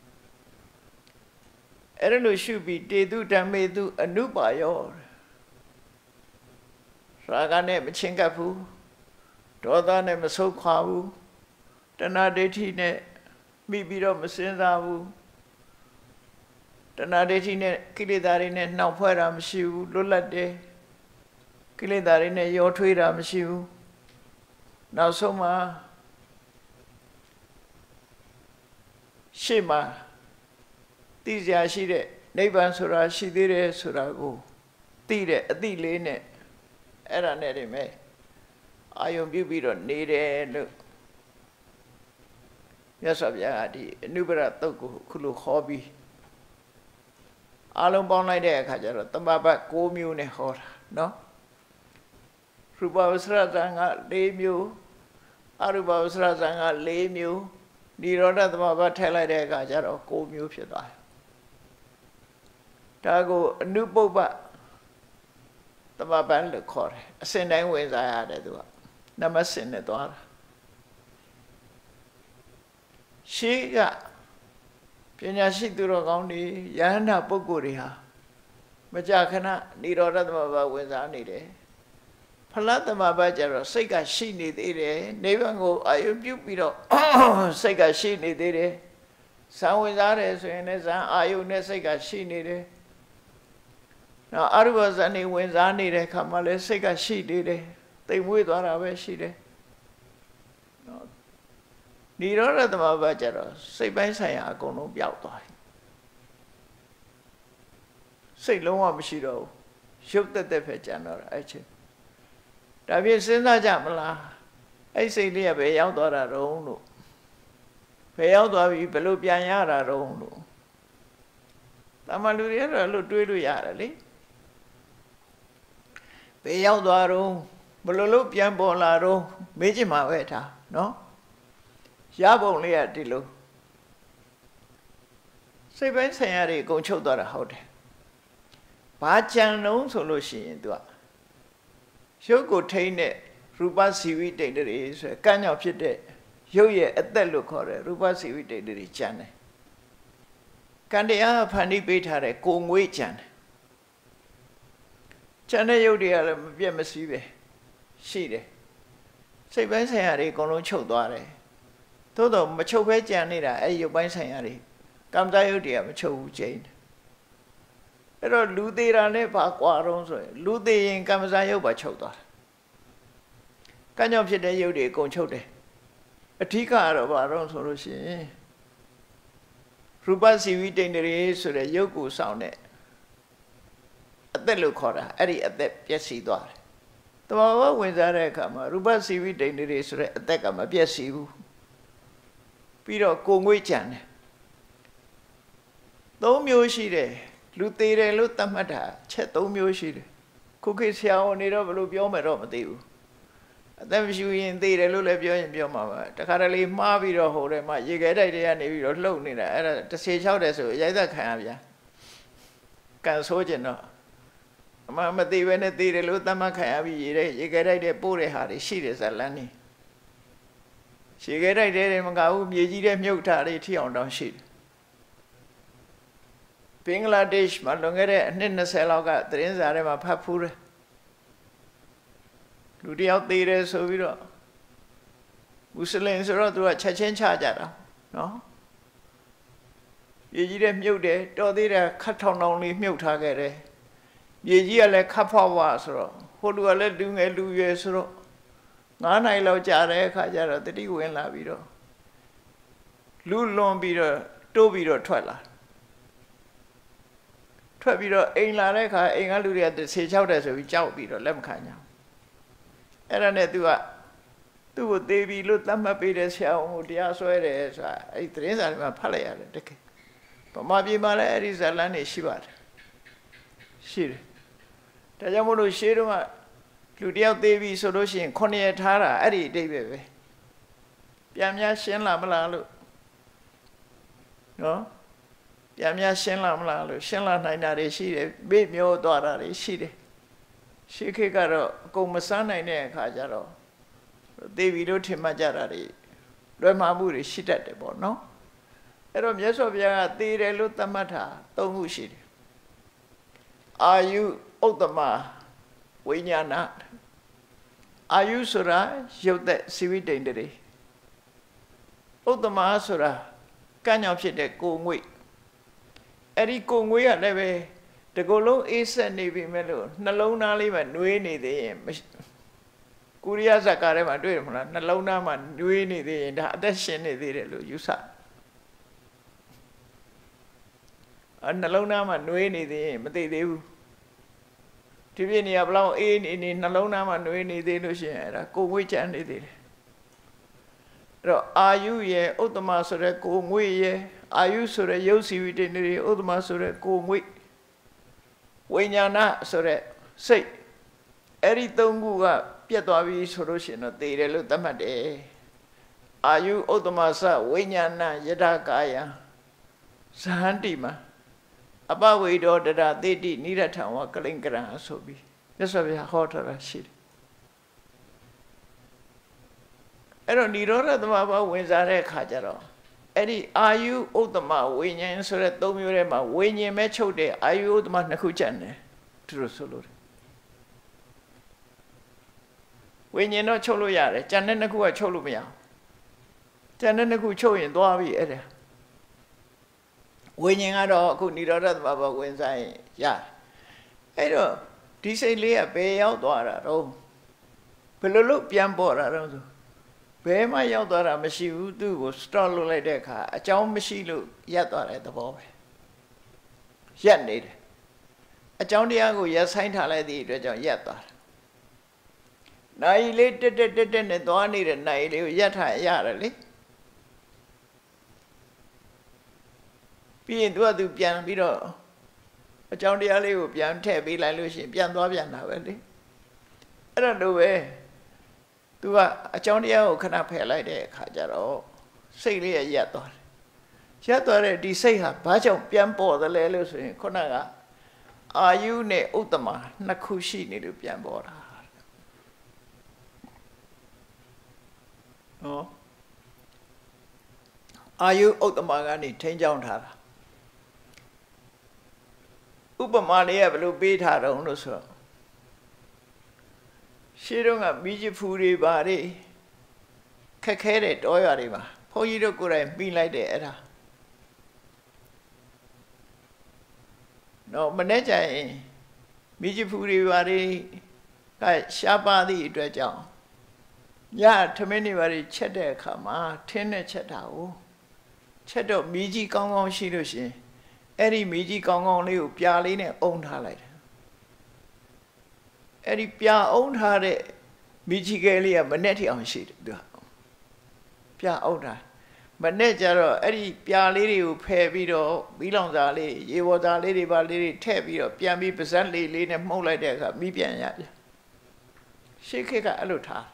အဲ့ဒါလို့ရှုပြီးတေတုဓမ္မေတုအနုပါယောရာဂနဲ့မချင်းကပ်ဘူးဒေါသနဲ့မဆုတ်ခွာဘူးတဏှာဒိဋ္ဌိနဲ့မိပြီးတော့မစင်စားဘူးတဏှာဒိဋ္ဌိနဲ့ကိလေသာတွေနဲ့နှောက်ဖွဲ့တာမရှိဘူးလွတ်လပ်တယ်ကိလေသာတွေနဲ့ရောထွေးတာမရှိဘူးနောက်ဆုံးမှာရှေ့မှာသိစရာရှိတဲ့နိဗ္ဗာန်ဆိုတာရှိသေးတယ်ဆိုတာကိုသိတဲ့အသိလေးနဲ့အဲ့ဒါနဲ့တည်းမဲ့အာယုံပြုပြီးတော့နေတယ်လို့မြတ်စွာဘုရားကဒီအနုပရတုတ်ကိုခုလိုခေါ်ပြီးအလုံးပေါင်းလိုက်တဲ့အခါကျတော့တမ္ပပတ်6မျိုးနဲ့ဟောတာနော်ရူပဝဆရဇံက4မျိုးအရူပဝဆရဇံက4မျိုးနိရောဓသမ္ပပတ်ထည့်လိုက်တဲ့အခါကျတော့6မျိုးဖြစ်သွားတယ်ဒါကိုအနုပုပ္ပတမပန်လို့ခေါ်တယ်အစင်တိုင်းဝင်စားရတယ်သူကနမစင်နဲ့သွားတာရှေးကပညာရှိသူတော်ကောင်းတွေယဟန္တာပုဂ္ဂိုလ်တွေဟာမကြာခဏနိရောဓသမဘဝင်စားနေတယ်ဖလားသမဘကျတော့စိတ်ကရှိနေသေးတယ်နိဗ္ဗာန်ကိုအာရုံပြုပြီးတော့စိတ်ကရှိနေသေးတယ်ဇံဝင်စားတယ်ဆိုရင်လည်းဇံအာယုနဲ့စိတ်ကရှိနေတယ်နောက်အရူပဇန်နေဝင်စားနေတဲ့ခါမှလည်းစိတ်ကရှိနေတယ်တိမ်မွေးသွားတာပဲရှိတယ်နော်နိရောဓသမဘကျတော့စိတ်ပိုင်းဆိုင်ရာအကုန်လုံးပျောက်သွားတယ်စိတ်လုံးဝမရှိတော့ဘူးရုပ်တက်တက်ပဲကြံတော့တာအဲ့ချင်းဒါဖြင့်စဉ်းစားကြမလားအဲ့စိတ်လေးကဘယ်ရောက်သွားတာတုံးလို့ဘယ်ရောက်သွားပြီဘယ်လိုပြန်ရတာတုံးလို့တမလူတွေကတော့လို့တွေးလို့ရတယ်လေဘယ်ရောက်သွားတော့ဘယ်လိုလုပ်ပြန်ပေါ်လာတော့မေးချင်မှာပဲဒါနော်ရပုံလေးကဒီလိုစိတ်ပိုင်းဆိုင်ရာတွေအကုန်ချုပ်သွားတာဟုတ်တယ်ဘာကြံလုံးဆိုလို့ရှိရင်သူကရုပ်ကိုထိန်းတဲ့ရူပစီဝိတ္တိတွေဆိုကမ်းကြောင်ဖြစ်တဲ့ရုပ်ရဲ့အသက်လို့ခေါ်တဲ့ရူပစီဝိတ္တိတွေကြံတယ်ကံတရားဖန်တီးပေးထားတဲ့ကိုငွေကြံတယ်ကြံတဲ့ရုပ်တွေကလည်းမပြတ်မစည်းပဲရှိတယ်စိတ်ပိုင်းဆိုင်ရာတွေအကုန်လုံးချုပ်သွားတယ်သို့တော့မချုပ်ဘဲကြံနေတာအဲ့ရုပ်ပိုင်းဆိုင်ရာတွေကံစားရုပ်တွေကမချုပ်ဘူးကျိန်းအဲ့တော့လူသေးတာနဲ့ဘာကွာတော့ဆိုရင်လူသေးရင်ကံစားရုပ်ပါချုပ်သွားတယ်ကံကြောင့်ဖြစ်တဲ့ရုပ်တွေအကုန်ချုပ်တယ်အဓိကကတော့ဘာတော့ဆိုလို့ရှိရင်ရူပစီဝိတ္တိတွေဆိုတဲ့ရုပ်ကိုဆောင်တဲ့အသက်လို့ခေါ်တာအဲ့ဒီအသက်ပျက်စီးသွားတယ်တဘာဝဝင်စားတဲ့အခါမှာရူပစီဝိတ္တိတွေဆိုတဲ့အသက်ကမပျက်စီးဘူးပြီးတော့ကိုငွေ့ကြံတယ်၃မျိုးရှိတယ်လူသေးတယ်လို့သတ်မှတ်တာချက်၃မျိုးရှိတယ်ခုခေတ်ဆရာဝန်တွေတော့ဘယ်လိုပြောမယ်တော့မသိဘူးအသက်မရှိရင်သေးတယ်လို့လည်းပြောရင်ပြောမှာပါတခါတလေမှားပြီးတော့ဟိုထဲမှာရေခဲတိုက်တွေကနေပြီးတော့လှုပ်နေတာအဲ့ဒါ16တယ်ဆိုရိုက်သက်ခံရဗျာကန်ဆိုးကျင်တော့အမှမသေးပဲနဲ့သေးတယ်လို့သတ်မှတ်ခံရပြီးရေခဲတိုက်တွေပို့တဲ့ဟာတွေရှိတယ်ဇလန်းနေရေခဲတိုက်တွေမကဘူးမြေကြီးတွေမြုပ်ထားတွေထိအောင်တောင်ရှိတယ်ဘင်္ဂလားဒေ့ရှ်မှာလွန်ခဲ့တဲ့အနှစ်20လောက်ကသတင်းစာထဲမှာဖတ်ဖူးတယ်လူတယောက်သေးတယ်ဆိုပြီးတော့မွတ်စလင်ဆိုတော့သူကချက်ချင်းချကြတာနော်မြေကြီးတွေမြုပ်တယ်တော်သေးတယ်ခတ်ထောင်ထောင်လေးမြုပ်ထားခဲ့တယ်မြေကြီးကလည်းခတ်ဖွားဖွားဆိုတော့ဟိုလူကလည်းလူငယ်လူရွယ်ဆိုတော့9နိုင်လောက်ကြာတဲ့အခါကျတော့တတိဝင်လာပြီးတော့လူလွန်ပြီးတော့တိုးပြီးတော့ထွက်ပြီးတော့အိမ်လာတဲ့အခါအိမ်ကလူတွေက16တယ်ဆိုပြီးကြောက်ပြီးတော့လက်မခံကြဘူးအဲ့ဒါနဲ့သူ့ကိုသေးပြီလို့သတ်မှတ်ပေးတဲ့ဆရာဝန်ကိုတရားစွဲတယ်ဆိုတာအဲ့ဒီသတင်းစာတွေမှာဖတ်လိုက်ရတယ်တကယ်ဗမာပြည်မှာလည်းအဲ့ဒီဇာလန်းတွေရှိပါတယ်ရှိတယ်ဒါကြောင့်မို့လို့ရှေးတုန်းကလူတယောက်သေးပြီဆိုလို့ရှိရင်9ရက်ထားတာအဲ့ဒီအတိတ်ပဲပြန်များရှင်းလာမလားလို့နော်ပြန်များရှင်းလာမလားလို့ရှင်းလာနိုင်တာတွေရှိတယ်ဘေ့မျောသွားတာတွေရှိတယ်ရှေးခေတ်ကတော့အကုန်မစမ်းနိုင်တဲ့အခါကျတော့သေပြီလို့ထင်မှတ်ကြတာတွေလွယ်မှားမှုတွေရှိတတ်တယ်ပေါ့နော်အဲ့တော့မြတ်စွာဘုရားကသေတယ်လို့သတ်မှတ်တာ၃ခုရှိတယ်အာယုဥတ္တမဝိညာဏအာယုဆိုတာရုပ်သက်စီဝိတ္တိတွေဥတ္တမဆိုတာကံ့ကြောင့်ဖြစ်တဲ့ကိုငွေ့အဲ့ဒီကိုငွေ့ကလည်းပဲတကူလုံးအေးဆက်နေပြီမဲ့လို့နှလုံးသားလေးမှာနှွေးနေသေးရင်ကုရိယဇတ်ကားထဲမှာတွေ့ရမလားနှလုံးသားမှာနှွေးနေသေးရင်ဒါအသက်ရှင်နေသေးတယ်လို့ယူဆနှလုံးသားမှာနှွေးနေသေးရင်မသိသေးဘူးဒီပြည့်နေရဘလောက်အေးနေနှလုံးသားမှာနှွေးနေသေးလို့ရှိရင်အဲ့ဒါကိုငွေ့ချမ်းနေသေးတယ်အဲ့တော့အာယုရဲ့ဥတ္တမဆိုတဲ့ကိုငွေ့ရဲ့အာယုဆိုတဲ့ရုပ်စီဝိတ္တိတွေဥတ္တမဆိုတဲ့ကိုငွေ့ဝိညာဏဆိုတဲ့စိတ်အဲ့ဒီ၃ခုကပြတ်သွားပြီဆိုလို့ရှိရင်တော့သေတယ်လို့သတ်မှတ်တယ်အာယုဥတ္တမစဝိညာဏယတကာယဇဟန္တိမှာအပဝေဒောတရသေတိနိရထံဝကလိင်္ကရံဆိုပြီးမြတ်စွာဘုရားဟောထားတာရှိတယ်အဲ့တော့និရောဓသမဘာဝင်စားတဲ့အခါကျတော့အဲ့ဒီအာယုဥတ္တမဝိညာဉ်ဆိုတဲ့၃မျိုးထဲမှာဝိညာဉ်ပဲချုပ်တဲ့အာယုဥတ္တမ2ခုကျန်တယ်သူတို့ဆိုလို့ဝိညာဉ်တော့ချုပ်လို့ရတယ်ကျန်တဲ့2ခုကချုပ်လို့မရဘူးကျန်တဲ့2ခုချုပ်ရင်သွားပြီအဲ့ဒါဝိညာဉ်ကတော့အခုនិရောဓသမဘာဝင်စားရင်ရတယ်အဲ့တော့ဒီစိတ်လေးကဘယ်ရောက်သွားတာတော့ဘယ်လိုလုပ်ပြန်ပေါ်တာတော့ဆိုဘယ်မှရောက်သွားတာမရှိဘူးသူ့ကို stop လုပ်လိုက်တဲ့အခါအကြောင်းမရှိလို့ရပ်သွားတဲ့သဘောပဲရပ်နေတယ်အကြောင်းတရားကိုရက်ဆိုင်ထားလိုက်သည့်အတွက်ကြောင့်ရက်သွားတယ်နိုင်လေးတက်နဲ့သွားနေတဲ့နိုင်လေးကိုရက်ထားရတယ်လေပြီးရင်သူကသူပြန်ပြီးတော့အကြောင်းတရားလေးကိုပြန်ထည့်ပေးလိုက်လို့ရှိရင်ပြန်သွားပြန်တာပဲလေအဲ့ဒါလိုပဲသူကအကြောင်းတရားကိုခဏဖယ်လိုက်တဲ့အခါကျတော့စိတ်လေးရရက်သွားတယ်ရက်သွားတဲ့ဒီစိတ်ဟာဘာကြောင့်ပြန်ပေါ်သလဲလို့ဆိုရင်ခုနကအာယုနဲ့ဥတ္တမနှစ်ခုရှိနေလို့ပြန်ပေါ်တာနော်အာယုဥတ္တမကနေထိန်းချောင်းထားတာဥပမာလေးကဘယ်လိုပေးထားတော့လို့ဆိုတော့ရှင်းတော့ကမိကြီးဖူတွေပါတွေခက်ခဲတဲ့တောရွာတွေမှာဘုန်းကြီးတို့ကိုယ်တိုင်ပြီးလိုက်တယ်အဲ့ဒါနော်မနေ့ကျရင်မိကြီးဖူတွေပါတွေကရှားပါသည့်အတွက်ကြောင့်ညထမင်းတွေပါတွေချက်တဲ့အခါမှာထင်းနဲ့ချက်တာကိုချက်တော့မိကြီးကောင်းကောင်းရှိလို့ရှင်အဲ့ဒီမိကြီးကောင်းကောင်းလေးကိုပြာလေးနဲ့အုံထားလိုက်တယ်အဲ့ဒီပြာအုံထားတဲ့မိကြီးကလေးကမနဲ့ထအောင်ရှိတယ်သူကပြာအုံထားမနဲ့ကြတော့အဲ့ဒီပြာလေးတွေကိုဖယ်ပြီးတော့မီးလောင်စာလေးရေဝစာလေးတွေပါလေးတွေထည့်ပြီးတော့ပြန်ပြီးပါဇက်လေးနဲ့မှုတ်လိုက်တဲ့အခါမီးပြန်ရပြန်ရှေ့ခေတ်ကအဲ့လိုထား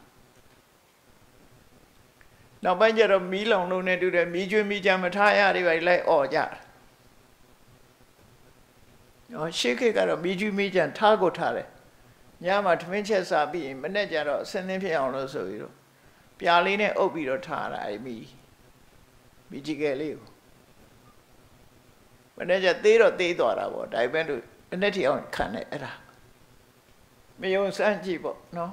နောက်ပိုင်းကျတော့မီးလောင်လုံးနဲ့တူတယ်မီးကျွေးမီးကြမ်းမထားရတွေပါလိုက်អော်ကြတယ်နော်ရှေ့ခေတ်ကတော့မီးကျွေးမီးကြမ်းထားကိုထားတယ်ညမှာထမင်းချက်စားပြီးရင်မနေ့ကျတော့အစင်းသင်းဖြစ်အောင်လို့ဆိုပြီးတော့ပြာလေးနဲ့အုပ်ပြီးတော့ထားတာအဲ့မီးကြီးကလေးကိုမနေ့ကျသေးတော့သေးသွားတာပေါ့ဒါပေမဲ့လို့တစ်နေ့ထီအောင်ခံတယ်အဲ့ဒါမယုံစမ်းကြည့်ပေါ့နော်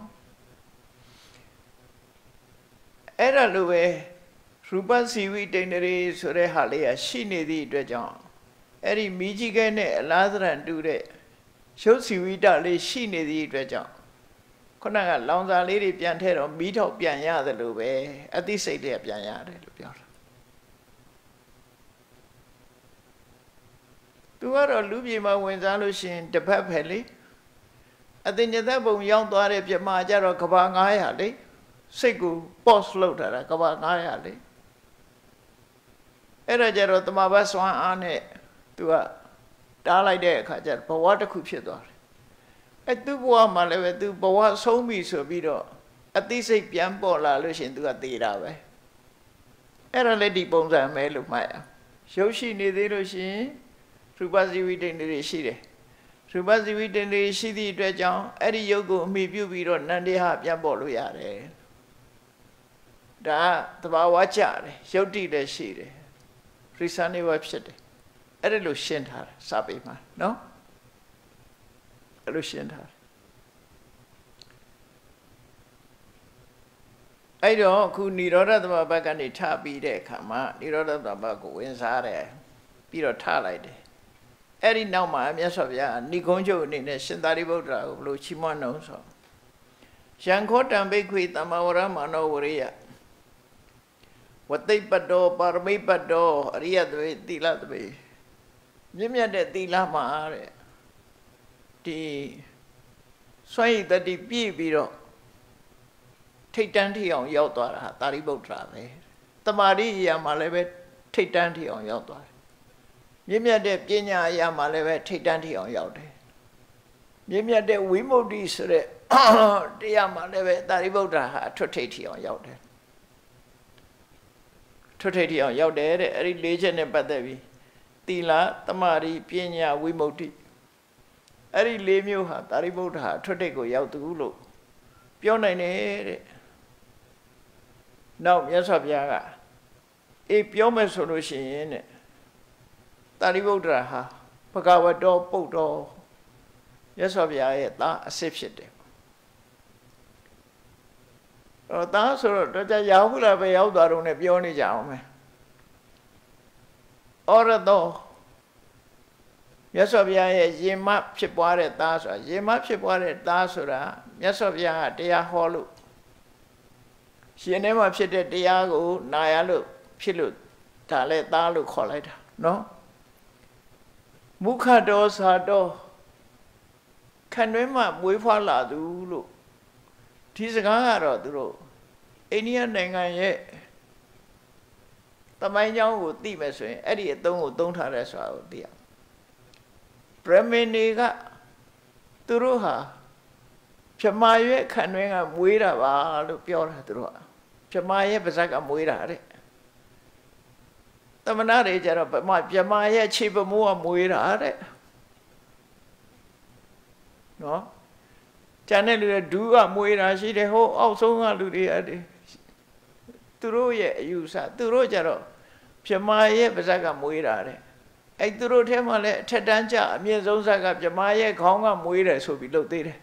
အဲ့ဒါလိုပဲရူပစီဝိတိန်တရေဆိုတဲ့ဟာလေးကရှိနေသည့်အတွက်ကြောင့်အဲ့ဒီမိကြီးကဲနဲ့အလားသဏ္ဍာန်တူတဲ့ရုပ်စီဝိတလေးရှိနေသည့်အတွက်ကြောင့်ခုနကလောင်စာလေးတွေပြန်ထဲတော့မီးထောက်ပြန်ရတယ်လို့ပဲအသိစိတ်တွေပြန်ရတယ်လို့ပြောတာသူကတော့လူပြေမှာဝင်စားလို့ရှိရင်တစ်ဖက်ပဲလေအတင်ညသက်ပုံရောက်သွားတဲ့ပြမကြတော့ကဘာ900လေစိတ်ကို pause လုပ်ထားတာကဘာ900လေအဲ့ဒါကြတော့တမဘတ်စွမ်းအားနဲ့သူကတားလိုက်တဲ့အခါကျဘဝတစ်ခုဖြစ်သွားတယ်အဲ့သူ့ဘဝမှာလည်းပဲသူဘဝဆုံးပြီဆိုပြီးတော့အသိစိတ်ပြန်ပေါ်လာလို့ရှိရင်သူကသေတာပဲအဲ့ဒါလည်းဒီပုံစံပဲလို့မှတ်ရရုပ်ရှိနေသေးလို့ရှိရင်ရူပဇီဝိတ္တိတွေရှိတယ်ရူပဇီဝိတ္တိတွေရှိသည့်အတွက်ကြောင့်အဲ့ဒီယုတ်ကိုအမိပြုပြီးတော့နန္တေဟပြန်ပေါ်လို့ရတယ်ဒါသဘာဝကျတယ်ယုတ်တိလည်းရှိတယ်ရိသနေဝဖြစ်တယ်အဲ့ဒါလို့ရှင်းထားတယ်စာပေမှာနော်အဲ့လိုရှင်းထားတယ်အဲ့တော့အခုនិရောဓသမဘတ်ကနေထပြီးတဲ့အခါမှာនិရောဓသမဘတ်ကိုဝင်စားတယ်ပြီးတော့ထလိုက်တယ်အဲ့ဒီနောက်မှာမြတ်စွာဘုရားဏိဂုံးချုပ်အနေနဲ့ရှင်သာရိပုတ္တရာကိုဘယ်လိုချီးမွမ်းနှုံးဆိုယံခောတံဘိက္ခွေသမ္မာဝရမနောဝရိယဝတိပ္ပတောပါရမိပ္ပတောအရိယသဝေသီလသဝေမြင့်မြတ်တဲ့သီလမှာတဲ့ဒီစွန့်ရည်တတိပြည့်ပြီးတော့ထိတ်တန်းထီအောင်ရောက်သွားတာသာရိပုတ္တရာပဲတမာရိအရာမှာလည်းပဲထိတ်တန်းထီအောင်ရောက်သွားတယ်မြင့်မြတ်တဲ့ပညာအရာမှာလည်းပဲထိတ်တန်းထီအောင်ရောက်တယ်မြင့်မြတ်တဲ့ဝိမု ക്തി ဆိုတဲ့တရားမှာလည်းပဲသာရိပုတ္တရာဟာအထွတ်ထိပ်ထီအောင်ရောက်တယ်ထွတ်ထိပ်ထီအောင်ရောက်တယ်တဲ့အဲ့ဒီ၄ချက်နဲ့ပတ်သက်ပြီးသီလတမာရိပညာဝိမု ക്തി အဲ့ဒီ၄မျိုးဟာသာရိပုတ္တရာအထွတ်ထိပ်ကိုရောက်သူလို့ပြောနိုင်တယ်တဲ့နောက်မြတ်စွာဘုရားကအေးပြောမယ်ဆိုလို့ရှိရင်တဲ့သာရိပုတ္တရာဟာဘဂဝတောပုတ္တောမြတ်စွာဘုရားရဲ့သားအစစ်ဖြစ်တယ်သားဆိုတော့တကြရောက်ဘူးလားပဲရောက်သွားတော့ ਨੇ ပြောနေကြအောင်မယ်ဩရတောမြတ်စွာဘုရားရဲ့ယင်မဖြစ်ပွားတဲ့သားဆိုတာယင်မဖြစ်ပွားတဲ့သားဆိုတာမြတ်စွာဘုရားကတရားဟောလို့ရှင်ထဲမှာဖြစ်တဲ့တရားကိုနာရလို့ဖြစ်လို့ဒါလည်းသားလို့ခေါ်လိုက်တာနော်မုခတောသာတောခံတွင်းမှာမွေးဖွားလာသူလို့ဒီစကားကတော့သူတို့အိန္ဒိယနိုင်ငံရဲ့တမိုင်းကြောင်းကိုသိမယ်ဆိုရင်အဲ့ဒီအသုံးကိုသုံးထားတယ်ဆိုတာကိုသိရဗြဟ္မဏေကသူတို့ဟာပြမာရဲ့ခံတွင်းကမွေးတာပါလို့ပြောတာသူတို့ကပြမာရဲ့ပါဇက်ကမွေးတာတဲ့သမဏတွေကြတော့ပြမာရဲ့ခြေပမိုးကမွေးတာတဲ့နော်ကျန်တဲ့လူတွေဒူးကမွေးတာရှိတယ်ဟိုအောက်ဆုံးကလူတွေအဲ့ဒီသူတို့ရဲ့အယူဆသူတို့ကြတော့ပြမာရဲ့ပါဇက်ကမွေးတာတဲ့အဲ့သူတို့ထဲမှာလည်းအထက်တန်းကျအမြင့်ဆုံးဇက်ကပြမာရဲ့ခေါင်းကမွေးတယ်ဆိုပြီးလုပ်သေးတယ်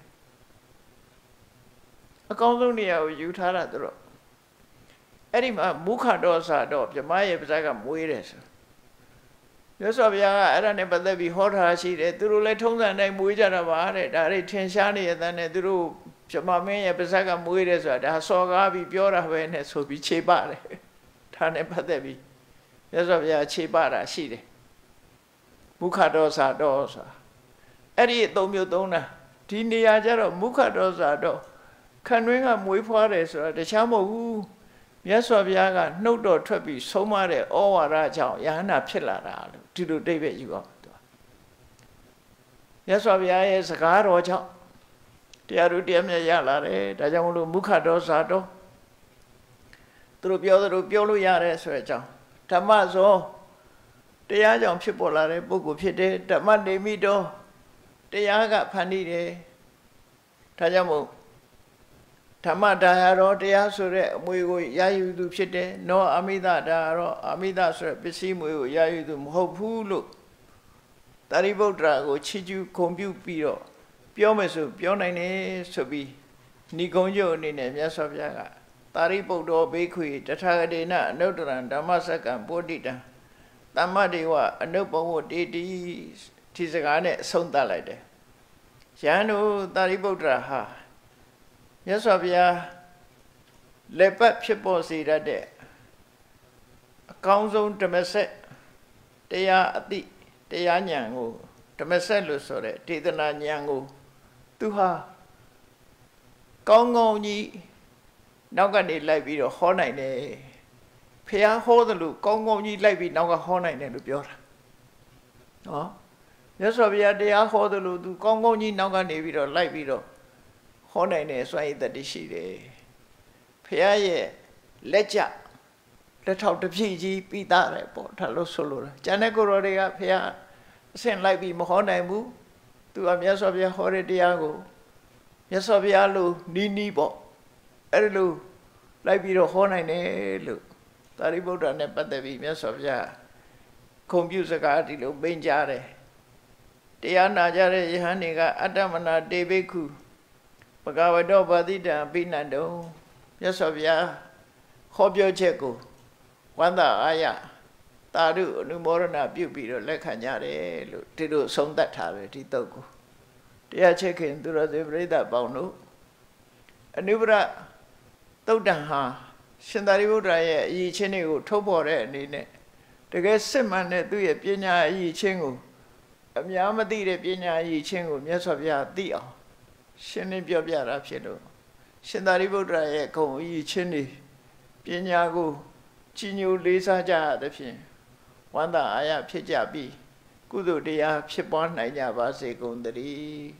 အကောင်းဆုံးနေရာကိုယူထားတာသူတို့အဲ့ဒီမှာမုခတော်စာတော့ပြမရဲ့ပါဇက်ကမွေးတယ်ဆိုမြတ်စွာဘုရားကအဲ့ဒါနဲ့ပတ်သက်ပြီးဟောထားရှိတယ်သူတို့လည်းထုံးစံတိုင်းမွေးကြတာပါတဲ့ဒါတွေထင်ရှားနေရတဲ့နဲ့သူတို့ပြမမင်းရဲ့ပါဇက်ကမွေးတယ်ဆိုတာဒါစော်ကားပြီးပြောတာပဲနဲ့ဆိုပြီးခြေပတယ်ဒါနဲ့ပတ်သက်ပြီးမြတ်စွာဘုရားခြေပတာရှိတယ်မုခတော်စာတော့ဆိုတာအဲ့ဒီအသုံးမျိုးသုံးတာဒီနေရာကျတော့မုခတော်စာတော့ခံတွင်းကမွေးဖွားတယ်ဆိုတာတခြားမဟုတ်ဘူးမြတ်စွာဘုရားကနှုတ်တော်ထွက်ပြီးဆုံးမတဲ့ဩဝါဒကြောင့်ယဟန္တာဖြစ်လာတာလို့ဒီလိုတိတ်ပဲယူအောင်သူမြတ်စွာဘုရားရဲ့စကားတော်ကြောင့်တရားတို့တရားမြတ်ရလာတယ်ဒါကြောင့်မလို့မုခတော်ဇာတော်သူတို့ပြောသလိုပြောလို့ရတယ်ဆိုတဲ့အကြောင်းဓမ္မဇောတရားကြောင့်ဖြစ်ပေါ်လာတဲ့ပုဂ္ဂိုလ်ဖြစ်တယ်ဓမ္မနေမိတော်တရားကဖန်တီးတယ်ဒါကြောင့်မို့ဓမ္မဒါယရောတရားဆိုတဲ့အမွေကိုရယူသူဖြစ်တယ်နောအမိဒဒါယရောအမိဒဆိုတဲ့ပစ္စည်းမွေကိုရယူသူမဟုတ်ဘူးလို့သာရိပုတ္တရာကိုချီးကျူးဂုဏ်ပြုပြီးတော့ပြောမယ်ဆိုပြောနိုင်တယ်ဆိုပြီးဏိဂုံးကျုပ်အနေနဲ့မြတ်စွာဘုရားကသာရိပုတ္တောဘိက္ခွေတထာဂတေနအနုတ္တရံဓမ္မစက္ကံပုဋ္ဌိတံသမ္မတေဝအနုပ္ပဝတ္တိတိဒီစကားနဲ့အဆုံးသတ်လိုက်တယ်ယဟန်တို့သာရိပုတ္တရာဟာမြတ်စွာဘုရားလက်ပတ်ဖြစ်ပေါ်စေတတ်တဲ့အကောင်းဆုံးဓမ္မစက်တရားအတိတရားဉာဏ်ကိုဓမ္မစက်လို့ဆိုတဲ့ဒေသနာဉာဏ်ကိုသူဟာကောင်းကောင်းကြီးနောက်ကနေလိုက်ပြီးတော့ဟောနိုင်တယ်ဖះဟောသလိုကောင်းကောင်းကြီးလိုက်ပြီးနောက်ကဟောနိုင်တယ်လို့ပြောတာနော်မြတ်စွာဘုရားတရားဟောသလိုသူကောင်းကောင်းကြီးနောက်ကနေပြီးတော့လိုက်ပြီးတော့ဟောနိုင်တဲ့စွမ်းရည်တတိရှိတယ်ဖះရဲ့လက်ကျလက်ထောက်တစ်ဖြည့်ကြီးပြီးသားတယ်ပေါ့ဒါလို့ဆိုလို့ကျန်တဲ့ကိုရောတွေကဖះအဆင့်လိုက်ပြီးမဟောနိုင်ဘူးသူကမြတ်စွာဘုရားဟောတဲ့တရားကိုမြတ်စွာဘုရားလိုနီးပေါ့အဲ့ဒီလိုလိုက်ပြီးတော့ဟောနိုင်တယ်လို့သာရိပုတ္တရာနဲ့ပတ်သက်ပြီးမြတ်စွာဘုရားခုံပြုစကားဒီလိုပိန်ကြတယ်တရားနာကြတဲ့ယဟန်တွေကအတ္တမနာတေဘိက္ခုဘဂဝတောဗာတိတံပိဏတုံမြတ်စွာဘုရားဟောပြောချက်ကိုဝန္တာအာယတာရုအနုမောဒနာပြုပြီးတော့လက်ခံကြတယ်လို့ဒီလိုဆုံးသတ်ထားတယ်ဒီတုတ်ကိုတရားချက်ခင်သူတော်စင်ပရိသတ်ပေါင်းတို့အနုပရသုတ်တံဟာရှင်သာရိပုတ္တရာရဲ့အရေးချင်းတွေကိုထုတ်ဖော်တဲ့အနေနဲ့တကယ်စစ်မှန်တဲ့သူ့ရဲ့ပညာအရေးချင်းကိုအများမသိတဲ့ပညာအရေးချင်းကိုမြတ်စွာဘုရားသိအောင်ရှင်းလင်းပြောပြတာဖြစ်လို့ရှင်သာရိပုတ္တရာရဲ့ဂုဏ်အရေးချင်းတွေပညာကိုကြီးညိုလေးစားကြရသဖြင့်ဝန္တာအာရဖြစ်ကြပြီးကုသိုလ်တရားဖြစ်ပွားနိုင်ကြပါစေကုန်သတည်း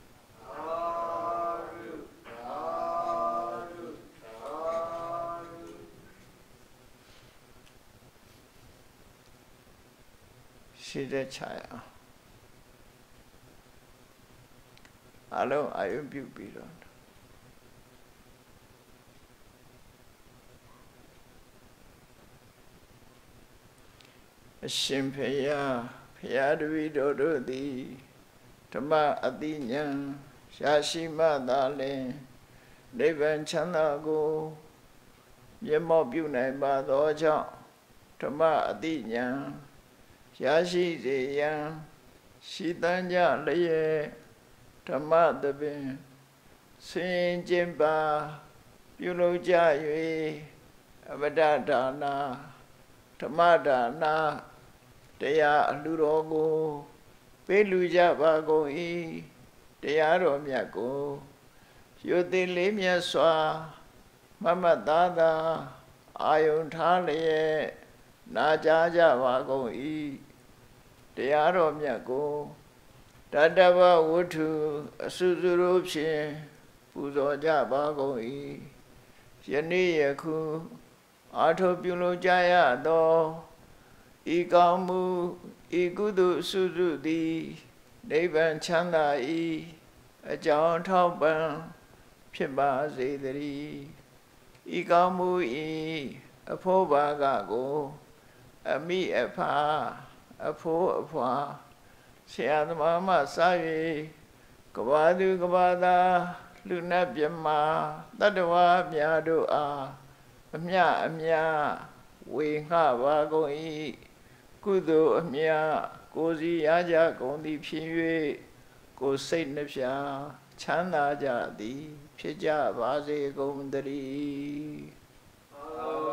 ရှိတဲ့ခြားအလုံးအာယုပြုပြီးတော့အရှင်ဖေယဖရာတပည့်တော်တို့သည်ဓမ္မအတိညာရှားရှိမှသာလျှင်နိဗ္ဗာန်ချမ်းသာကိုမျက်မှောက်ပြုနိုင်ပါသောကြောင့်ဓမ္မအတိညာရရှိစေရန်ရှိတန်ကြလျက်ဓမ္မသဘင်ဆင်ကျင်ပါပြုလုပ်ကြ၍အဝဒဒါနာဓမ္မဒါနာတရားအလှတော်ကိုပေးလူကြပါကုန်၏တရားတော်မြတ်ကိုရွတ်သိလေးမြတ်စွာမမတ်သားသာအာယုန်ထားလျက်နာကြားကြပါကုန်၏တရားတော်မြတ်ကိုတတ္တဗဝတ္ထုအစုစုတို့ဖြင့်ပူဇော်ကြပါကုန်၏ယနေ့ယခုအာထုပြုလို့ကြရသောဤကောင်းမှုဤကုသိုလ်စုစုသည်နိဗ္ဗာန်ချမ်းသာ၏အကြောင်းထောက်ပံ့ဖြစ်ပါစေတည်းဤကောင်းမှုဤအဖို့ဘာကကိုအမိအဖာအဖို့အဖွာဆရာသမားမှစ၍ကဘာသူကဘာသာလူနတ်မြမတတ္တဝါများတို့အားအမြအမြဝေငှပါကုန်၏ကုသိုလ်အမြကိုစီရကြကုန်သည်ဖြစ်၍ကိုစိတ်နှပြချမ်းသာကြသည်ဖြစ်ကြပါစေကုန်သတည်း